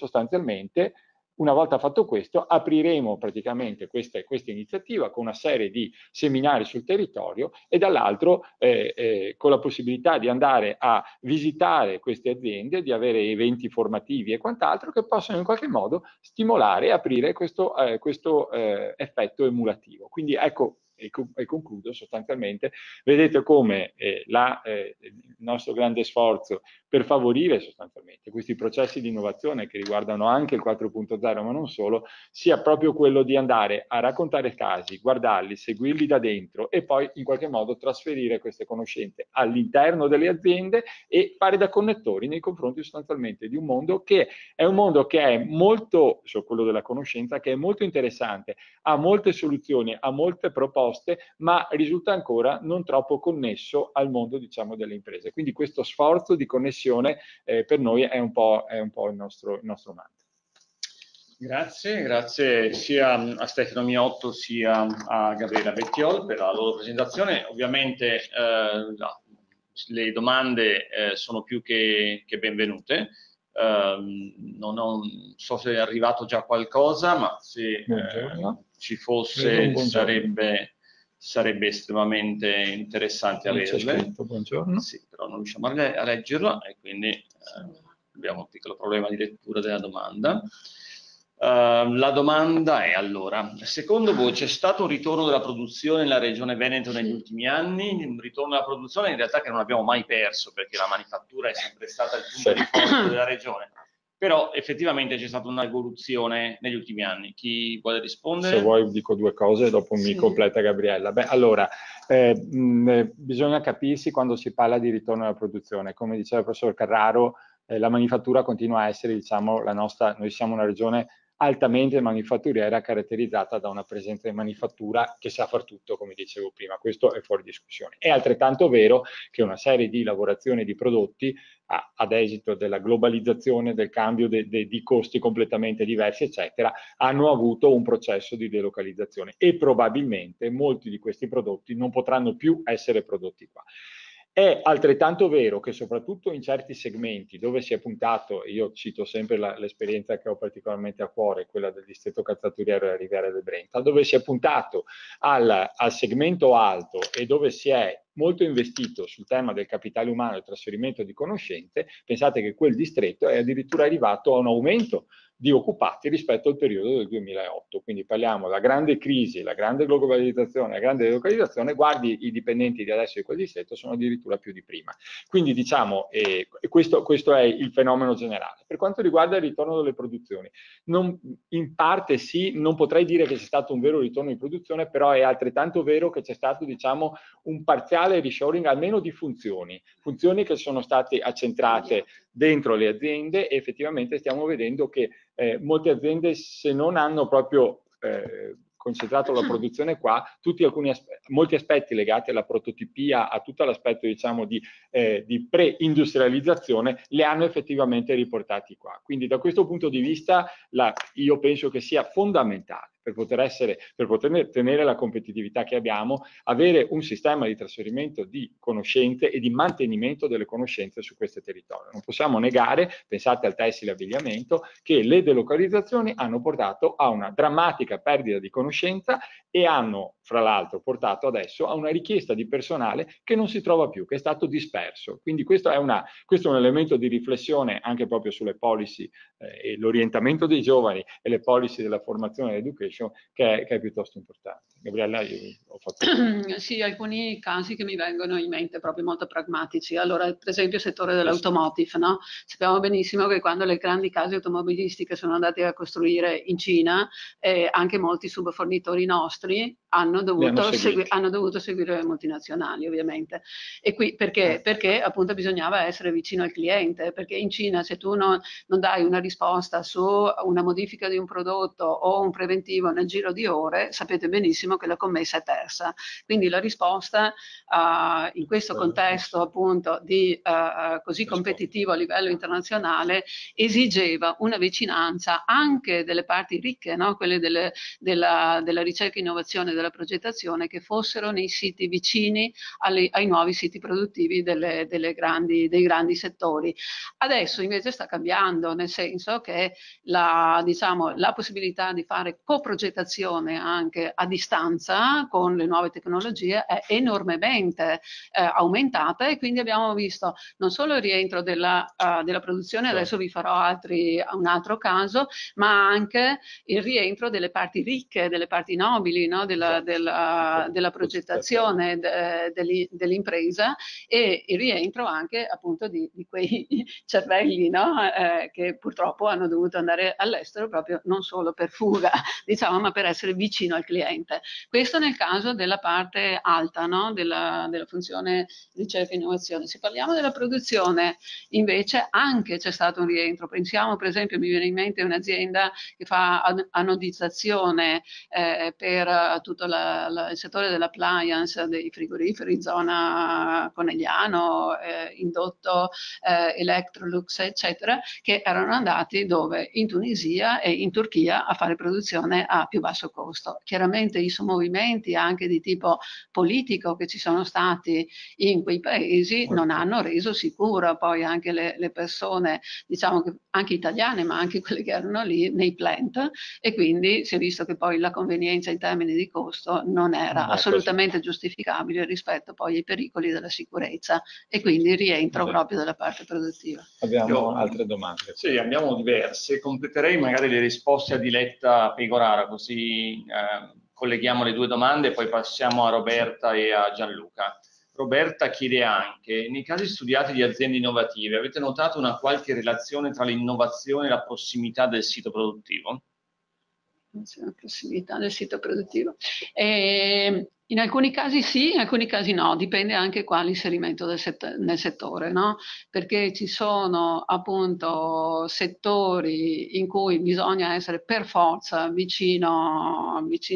apriremo praticamente questa iniziativa con una serie di seminari sul territorio, e dall'altro con la possibilità di andare a visitare queste aziende, di avere eventi formativi e quant'altro che possono in qualche modo stimolare e aprire questo effetto emulativo. Quindi ecco, e concludo sostanzialmente, vedete come il nostro grande sforzo per favorire sostanzialmente questi processi di innovazione che riguardano anche il 4.0 ma non solo, sia proprio quello di andare a raccontare casi, guardarli, seguirli da dentro e poi in qualche modo trasferire queste conoscenze all'interno delle aziende e fare da connettori nei confronti sostanzialmente di un mondo che è molto, cioè quello della conoscenza, che è molto interessante, ha molte soluzioni, ha molte proposte, ma risulta ancora non troppo connesso al mondo, diciamo, delle imprese. Quindi questo sforzo di connessione per noi è un po' il nostro mantra. Grazie sia a Stefano Miotto sia a Gabriella Bettiol per la loro presentazione. Ovviamente le domande sono più che benvenute. Non so se è arrivato già qualcosa, ma se ci fosse sarebbe estremamente interessante averle. Buongiorno. Sì, però non riusciamo a leggerla e quindi abbiamo un piccolo problema di lettura della domanda. La domanda è allora, secondo voi c'è stato un ritorno della produzione nella regione Veneto negli ultimi anni? Un ritorno della produzione in realtà che non abbiamo mai perso perché la manifattura è sempre stata il punto di forza della regione, però effettivamente c'è stata una evoluzione negli ultimi anni. Chi vuole rispondere? Se vuoi dico due cose e dopo mi completa Gabriella. Beh, allora, bisogna capirsi quando si parla di ritorno alla produzione. Come diceva il professor Carraro, la manifattura continua a essere, diciamo, noi siamo una regione altamente manifatturiera caratterizzata da una presenza di manifattura che sa far tutto, come dicevo prima, questo è fuori discussione. È altrettanto vero che una serie di lavorazioni di prodotti ad esito della globalizzazione, del cambio di costi completamente diversi, eccetera, hanno avuto un processo di delocalizzazione e probabilmente molti di questi prodotti non potranno più essere prodotti qua. È altrettanto vero che soprattutto in certi segmenti dove si è puntato, io cito sempre l'esperienza che ho particolarmente a cuore, quella del distretto calzaturiero della Riviera del Brenta, dove si è puntato al segmento alto e dove si è molto investito sul tema del capitale umano e il trasferimento di conoscenze, pensate che quel distretto è addirittura arrivato a un aumento di occupati rispetto al periodo del 2008. Quindi parliamo della grande crisi, la grande globalizzazione, la grande delocalizzazione, guardi i dipendenti di adesso di quel distretto sono addirittura più di prima. Quindi diciamo, questo è il fenomeno generale. Per quanto riguarda il ritorno delle produzioni, in parte sì, non potrei dire che c'è stato un vero ritorno di produzione, però è altrettanto vero che c'è stato, diciamo, un parziale reshoring almeno di funzioni che sono state accentrate dentro le aziende e effettivamente stiamo vedendo che molte aziende, se non hanno proprio concentrato la produzione qua, molti aspetti legati alla prototipia, a tutto l'aspetto, diciamo, di pre-industrializzazione, li hanno effettivamente riportati qua. Quindi da questo punto di vista io penso che sia fondamentale per poter tenere la competitività che abbiamo, avere un sistema di trasferimento di conoscenze e di mantenimento delle conoscenze su questo territorio. Non possiamo negare, pensate al tessile abbigliamento, che le delocalizzazioni hanno portato a una drammatica perdita di conoscenza e hanno, fra l'altro, portato adesso a una richiesta di personale che non si trova più, che è stato disperso. Quindi questo è un elemento di riflessione anche proprio sulle policy e l'orientamento dei giovani e le policy della formazione e education che è piuttosto importante. Gabriella, io ho fatto... Sì, alcuni casi che mi vengono in mente proprio molto pragmatici. Allora, per esempio il settore dell'automotive, no? Sappiamo benissimo che quando le grandi case automobilistiche sono andate a costruire in Cina, anche molti subfornitori nostri hanno dovuto seguire le multinazionali, ovviamente. E qui perché? Perché appunto bisognava essere vicino al cliente, perché in Cina se tu non dai una risposta su una modifica di un prodotto o un preventivo nel giro di ore, sapete benissimo che la commessa è persa. Quindi la risposta in questo contesto appunto di così competitivo a livello internazionale esigeva una vicinanza anche delle parti ricche, no? Quelle della ricerca e innovazione, della progettazione, che fossero nei siti vicini ai nuovi siti produttivi dei grandi settori. Adesso invece sta cambiando, nel senso che la possibilità di fare coprogettazione anche a distanza lungimiranza con le nuove tecnologie è enormemente aumentata, e quindi abbiamo visto non solo il rientro della produzione, adesso vi farò un altro caso, ma anche il rientro delle parti ricche, delle parti nobili, no? della progettazione dell'impresa, e il rientro anche appunto di quei cervelli, no? Che purtroppo hanno dovuto andare all'estero proprio non solo per fuga, diciamo, ma per essere vicino al cliente. Questo nel caso della parte alta, no? della funzione ricerca e innovazione. Se parliamo della produzione, invece, anche c'è stato un rientro. Pensiamo, per esempio, mi viene in mente un'azienda che fa anodizzazione per tutto il settore dell'appliance, dei frigoriferi, zona Conegliano, indotto Electrolux, eccetera, che erano andati dove? In Tunisia e in Turchia a fare produzione a più basso costo. Chiaramente i sommovimenti anche di tipo politico che ci sono stati in quei paesi non hanno reso sicura poi anche le persone, diciamo che anche italiane, ma anche quelle che erano lì nei plant, e quindi si è visto che poi la convenienza in termini di costo non era assolutamente giustificabile rispetto poi ai pericoli della sicurezza, e quindi il rientro proprio della parte produttiva. Abbiamo altre domande? Sì, abbiamo diverse. Completerei magari le risposte a Diletta Pegorara, così colleghiamo le due domande e poi passiamo a Roberta e a Gianluca. Roberta chiede anche: nei casi studiati di aziende innovative, avete notato una qualche relazione tra l'innovazione e la prossimità del sito produttivo? La prossimità del sito produttivo. In alcuni casi sì, in alcuni casi no, dipende anche qua l'inserimento nel settore, no? Perché ci sono appunto settori in cui bisogna essere per forza vicino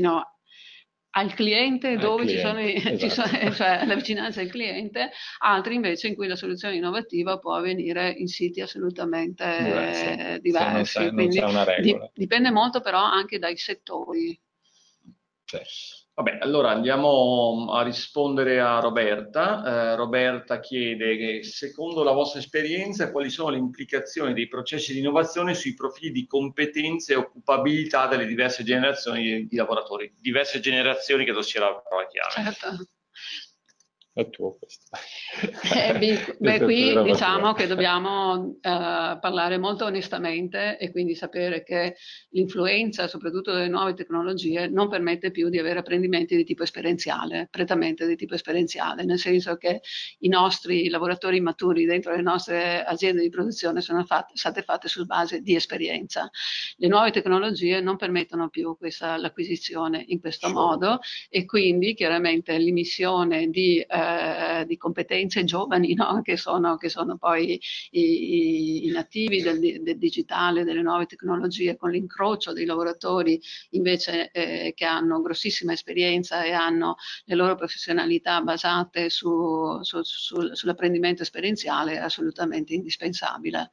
al cliente, dove ci sono cioè la vicinanza al cliente, altri invece in cui la soluzione innovativa può avvenire in siti assolutamente diversi. Quindi non c'è una regola. Dipende molto però anche dai settori. Vabbè, allora andiamo a rispondere a Roberta. Roberta chiede che, secondo la vostra esperienza, quali sono le implicazioni dei processi di innovazione sui profili di competenze e occupabilità delle diverse generazioni di lavoratori. Diverse generazioni, credo sia la parola chiave. Certo. È tuo questo. Qui diciamo che dobbiamo parlare molto onestamente, e quindi sapere che l'influenza, soprattutto delle nuove tecnologie, non permette più di avere apprendimenti di tipo esperienziale, prettamente di tipo esperienziale, nel senso che i nostri lavoratori maturi dentro le nostre aziende di produzione sono state fatte su base di esperienza. Le nuove tecnologie non permettono più l'acquisizione in questo modo, e quindi chiaramente l'immissione di competenze giovani, no? che sono poi i nativi del digitale, delle nuove tecnologie, con l'incrocio dei lavoratori invece che hanno grossissima esperienza e hanno le loro professionalità basate sull'apprendimento esperienziale, è assolutamente indispensabile.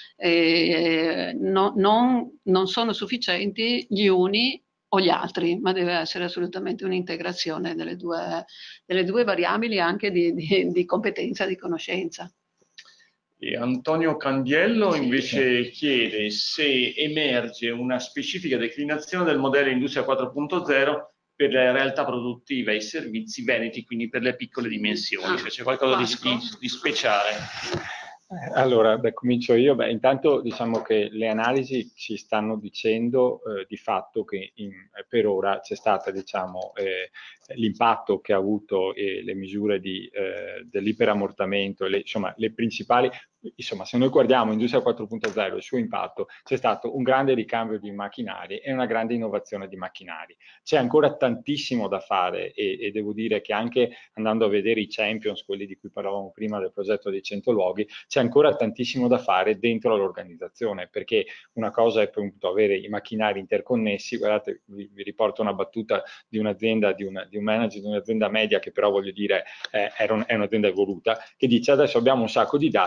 Non sono sufficienti gli uni o gli altri, ma deve essere assolutamente un'integrazione delle due variabili anche di competenza, di conoscenza. E Antonio Candiello invece chiede se emerge una specifica declinazione del modello Industria 4.0 per le realtà produttive e i servizi veneti, quindi per le piccole dimensioni, se c'è qualcosa di speciale. Allora, comincio io. Intanto diciamo che le analisi ci stanno dicendo di fatto che per ora c'è stata, diciamo, l'impatto che ha avuto le misure dell'iperammortamento, insomma, le principali. Insomma, se noi guardiamo Industria 4.0 e il suo impatto, c'è stato un grande ricambio di macchinari e una grande innovazione di macchinari. C'è ancora tantissimo da fare e devo dire che anche andando a vedere i champions, quelli di cui parlavamo prima del progetto dei 100 luoghi, c'è ancora tantissimo da fare dentro l'organizzazione, perché una cosa è appunto avere i macchinari interconnessi. Guardate, vi riporto una battuta di un'azienda, di un manager di un'azienda media, che però voglio dire è un'azienda evoluta, che dice: adesso abbiamo un sacco di dati, il problema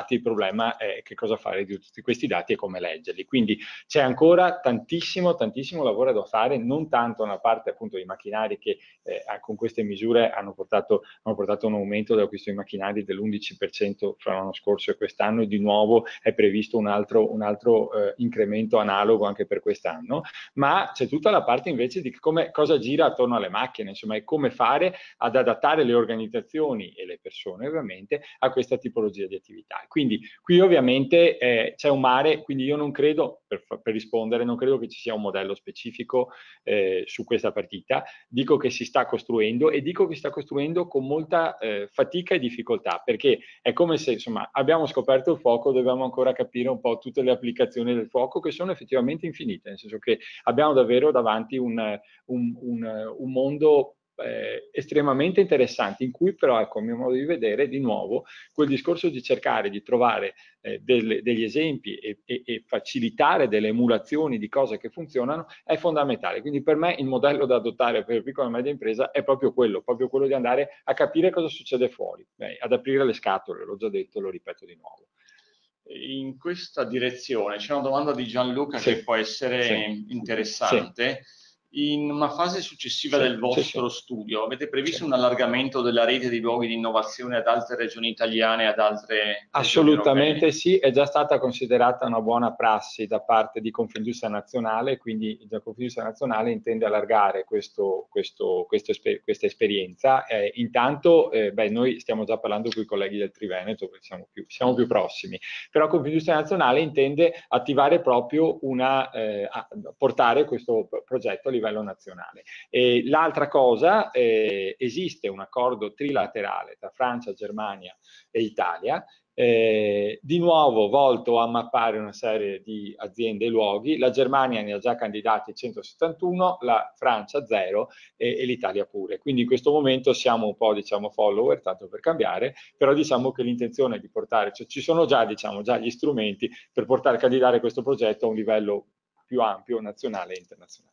problema è che cosa fare di tutti questi dati e come leggerli. Quindi c'è ancora tantissimo lavoro da fare, non tanto nella parte appunto dei macchinari che con queste misure hanno portato un aumento dell'acquisto di macchinari dell'11% fra l'anno scorso e quest'anno, e di nuovo è previsto un altro incremento analogo anche per quest'anno, ma c'è tutta la parte invece di cosa gira attorno alle macchine, insomma, e come fare ad adattare le organizzazioni e le persone ovviamente a questa tipologia di attività. Quindi qui ovviamente c'è un mare, quindi io non credo, per rispondere, non credo che ci sia un modello specifico su questa partita. Dico che si sta costruendo, e dico che si sta costruendo con molta fatica e difficoltà, perché è come se, insomma, abbiamo scoperto il fuoco, dobbiamo ancora capire un po' tutte le applicazioni del fuoco, che sono effettivamente infinite, nel senso che abbiamo davvero davanti un mondo estremamente interessante, in cui però, ecco, a mio modo di vedere, di nuovo, quel discorso di cercare di trovare degli esempi e facilitare delle emulazioni di cose che funzionano è fondamentale. Quindi per me il modello da adottare per piccola e media impresa è proprio quello di andare a capire cosa succede fuori, ad aprire le scatole, l'ho già detto, lo ripeto di nuovo. In questa direzione c'è una domanda di Gianluca che può essere interessante. Sì. In una fase successiva del vostro studio avete previsto un allargamento della rete di luoghi di innovazione ad altre regioni italiane, ad altre Assolutamente regioni sì, è già stata considerata una buona prassi da parte di Confindustria Nazionale, quindi la Confindustria Nazionale intende allargare questa esperienza. Intanto noi stiamo già parlando con i colleghi del Triveneto, perché siamo più prossimi, però Confindustria Nazionale intende attivare proprio portare questo progetto a livello nazionale. L'altra cosa, esiste un accordo trilaterale tra Francia, Germania e Italia, di nuovo volto a mappare una serie di aziende e luoghi. La Germania ne ha già candidati 171, la Francia 0 e l'Italia pure. Quindi in questo momento siamo un po', diciamo, follower, tanto per cambiare, però diciamo che l'intenzione è di portare, cioè ci sono già, diciamo, già gli strumenti per portare a candidare questo progetto a un livello più ampio, nazionale e internazionale.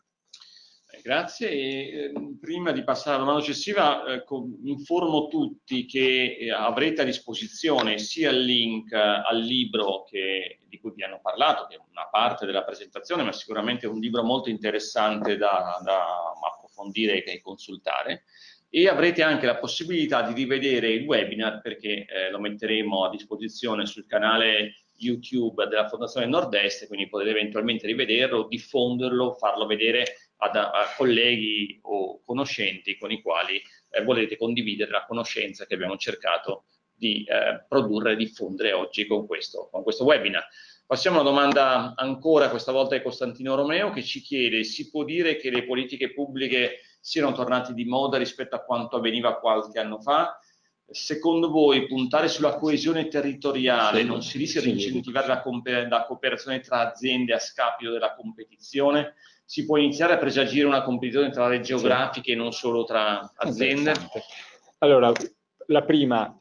Grazie. E, prima di passare alla domanda successiva, informo tutti che avrete a disposizione sia il link al libro di cui vi hanno parlato, che è una parte della presentazione, ma sicuramente è un libro molto interessante da approfondire e consultare, e avrete anche la possibilità di rivedere il webinar, perché lo metteremo a disposizione sul canale YouTube della Fondazione Nord-Est, quindi potete eventualmente rivederlo, diffonderlo, farlo vedere a colleghi o conoscenti con i quali volete condividere la conoscenza che abbiamo cercato di produrre e diffondere oggi con questo webinar. Passiamo a una domanda ancora, questa volta di Costantino Romeo, che ci chiede: si può dire che le politiche pubbliche siano tornate di moda rispetto a quanto avveniva qualche anno fa? Secondo voi puntare sulla coesione territoriale non si rischia di incentivare la cooperazione tra aziende a scapito della competizione? Si può iniziare a presagire una competizione tra aree geografiche e non solo tra aziende? Allora, la prima,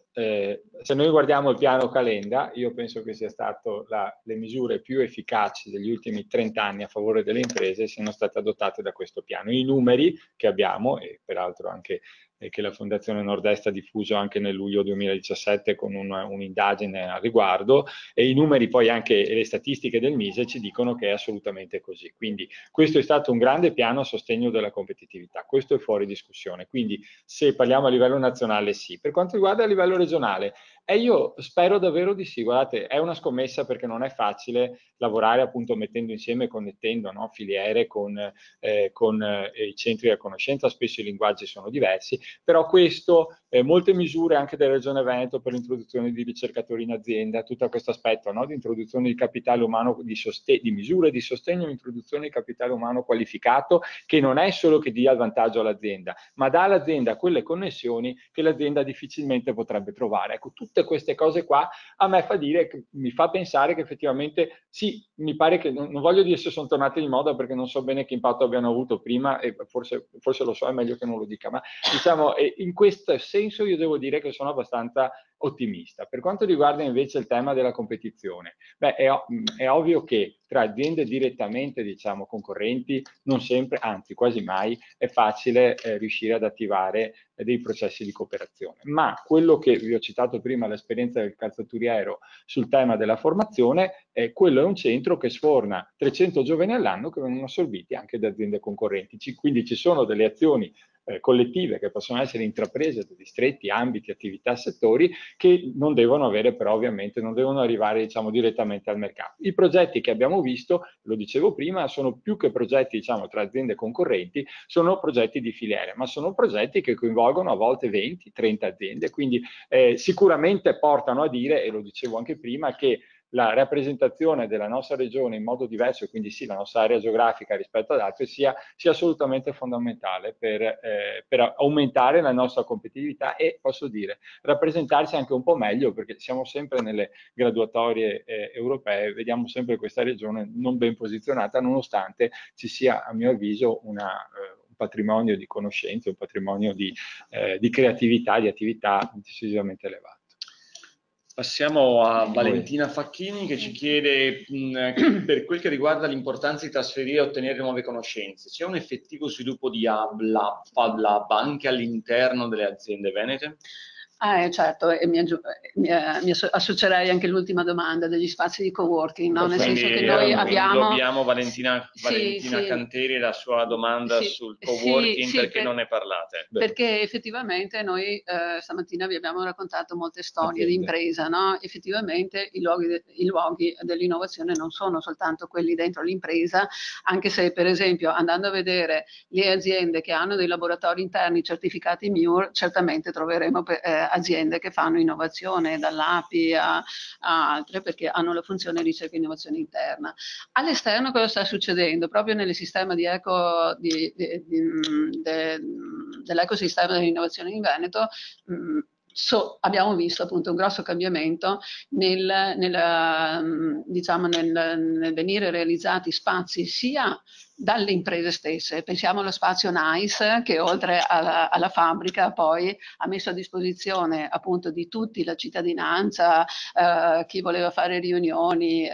se noi guardiamo il piano Calenda, io penso che sia stato le misure più efficaci degli ultimi 30 anni a favore delle imprese siano state adottate da questo piano. I numeri che abbiamo, e peraltro anche che la Fondazione Nord-Est ha diffuso anche nel luglio 2017 con un'indagine al riguardo, e i numeri poi anche e le statistiche del Mise ci dicono che è assolutamente così. Quindi questo è stato un grande piano a sostegno della competitività, questo è fuori discussione. Quindi se parliamo a livello nazionale sì. Per quanto riguarda a livello regionale, io spero davvero di sì. Guardate, è una scommessa, perché non è facile lavorare appunto mettendo insieme, connettendo, no, filiere con i centri della conoscenza, spesso i linguaggi sono diversi, però questo, molte misure anche della Regione Veneto per l'introduzione di ricercatori in azienda, tutto questo aspetto, no, di introduzione di capitale umano, di misure di sostegno all'introduzione di capitale umano qualificato, che non è solo che dia il vantaggio all'azienda, ma dà all'azienda quelle connessioni che l'azienda difficilmente potrebbe trovare. Ecco, tutte queste cose qua a me mi fa pensare che effettivamente sì, mi pare che, non voglio dire se sono tornate di moda, perché non so bene che impatto abbiano avuto prima, e forse lo so, è meglio che non lo dica, ma diciamo in questo senso io devo dire che sono abbastanza ottimista. Per quanto riguarda invece il tema della competizione, beh, è ovvio che tra aziende direttamente, diciamo, concorrenti, non sempre, anzi quasi mai, è facile riuscire ad attivare dei processi di cooperazione. Ma quello che vi ho citato prima, l'esperienza del calzaturiero sul tema della formazione, quello è un centro che sforna 300 giovani all'anno che vengono assorbiti anche da aziende concorrenti. Quindi ci sono delle azioni collettive che possono essere intraprese da distretti, ambiti, attività, settori che non devono avere però ovviamente, non devono arrivare diciamo direttamente al mercato. I progetti che abbiamo visto, lo dicevo prima, sono più che progetti diciamo tra aziende concorrenti, sono progetti di filiere, ma sono progetti che coinvolgono a volte 20-30 aziende, quindi sicuramente portano a dire, e lo dicevo anche prima, che la rappresentazione della nostra regione in modo diverso, e quindi sì, la nostra area geografica rispetto ad altre, sia assolutamente fondamentale per aumentare la nostra competitività e, posso dire, rappresentarsi anche un po' meglio, perché siamo sempre nelle graduatorie europee, vediamo sempre questa regione non ben posizionata, nonostante ci sia, a mio avviso, un patrimonio di conoscenze, un patrimonio di creatività, di attività decisamente elevato. Passiamo a Valentina Facchini che ci chiede per quel che riguarda l'importanza di trasferire e ottenere nuove conoscenze. C'è un effettivo sviluppo di Fab Lab anche all'interno delle aziende venete? Certo, e mi associerei anche all'ultima domanda degli spazi di coworking, no? Nel senso che noi abbiamo Valentina Canteri e la sua domanda sul coworking, perché non ne parlate? Perché effettivamente noi stamattina vi abbiamo raccontato molte storie di impresa, no? Effettivamente i luoghi dell'innovazione non sono soltanto quelli dentro l'impresa, anche se per esempio andando a vedere le aziende che hanno dei laboratori interni certificati MIUR, certamente troveremo aziende che fanno innovazione, dall'API a altre, perché hanno la funzione ricerca e innovazione interna. All'esterno cosa sta succedendo? Proprio nel sistema dell'ecosistema dell'innovazione in Veneto, abbiamo visto appunto un grosso cambiamento nel venire realizzati spazi sia dalle imprese stesse. Pensiamo allo spazio NICE che oltre alla fabbrica poi ha messo a disposizione appunto di tutti, la cittadinanza, chi voleva fare riunioni,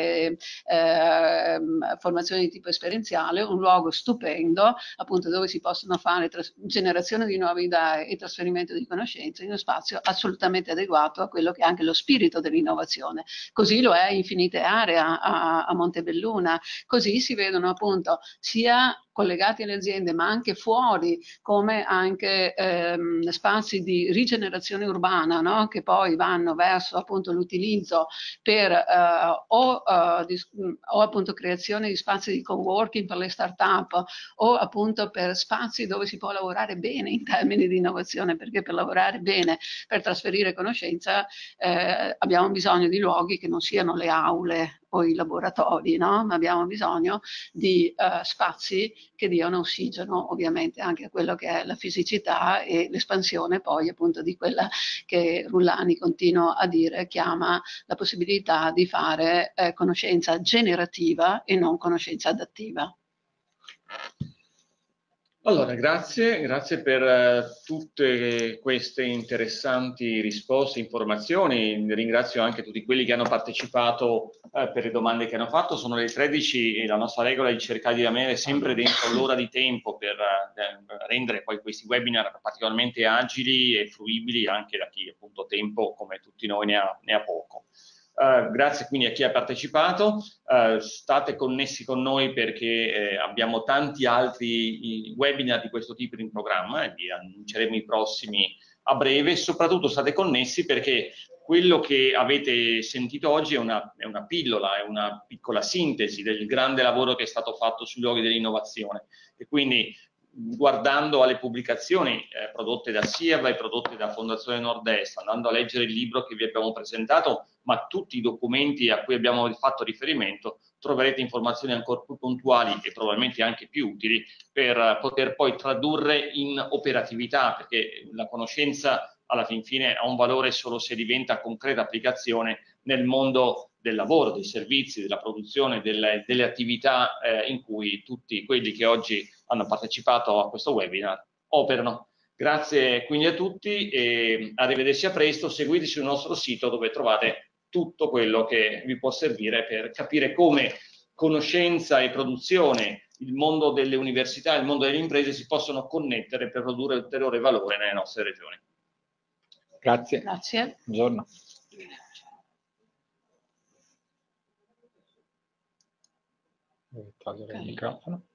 formazioni di tipo esperienziale, un luogo stupendo appunto dove si possono fare generazione di nuove idee e trasferimento di conoscenze in uno spazio assolutamente adeguato a quello che è anche lo spirito dell'innovazione. Così lo è Infinite Area a Montebelluna, così si vedono appunto sia collegati alle aziende ma anche fuori, come anche spazi di rigenerazione urbana, no? Che poi vanno verso appunto l'utilizzo per o appunto creazione di spazi di coworking per le start-up o appunto per spazi dove si può lavorare bene in termini di innovazione, perché per lavorare bene, per trasferire conoscenza abbiamo bisogno di luoghi che non siano le aule o i laboratori, no? Ma abbiamo bisogno di spazi che diano ossigeno ovviamente anche a quello che è la fisicità e l'espansione poi appunto di quella che Rullani continua a dire, chiama la possibilità di fare conoscenza generativa e non conoscenza adattiva. Allora, grazie per tutte queste interessanti risposte, informazioni. Ringrazio anche tutti quelli che hanno partecipato per le domande che hanno fatto. Sono le 13 e la nostra regola è di cercare di rimanere sempre dentro l'ora di tempo per rendere poi questi webinar particolarmente agili e fruibili anche da chi appunto tempo come tutti noi ne ha poco. Grazie quindi a chi ha partecipato, state connessi con noi perché abbiamo tanti altri webinar di questo tipo in programma e vi annunceremo i prossimi a breve. Soprattutto state connessi perché quello che avete sentito oggi è una pillola, è una piccola sintesi del grande lavoro che è stato fatto sui luoghi dell'innovazione e quindi guardando alle pubblicazioni prodotte da SIAV e prodotte da Fondazione Nord-Est, andando a leggere il libro che vi abbiamo presentato, ma tutti i documenti a cui abbiamo fatto riferimento, troverete informazioni ancora più puntuali e probabilmente anche più utili per poter poi tradurre in operatività, perché la conoscenza alla fin fine ha un valore solo se diventa concreta applicazione nel mondo del lavoro, dei servizi, della produzione, delle attività in cui tutti quelli che oggi hanno partecipato a questo webinar operano. Grazie quindi a tutti e arrivederci a presto. Seguiteci sul nostro sito dove trovate tutto quello che vi può servire per capire come conoscenza e produzione, il mondo delle università e il mondo delle imprese si possono connettere per produrre ulteriore valore nelle nostre regioni. Grazie. Grazie. Buongiorno. Devo togliere il microfono.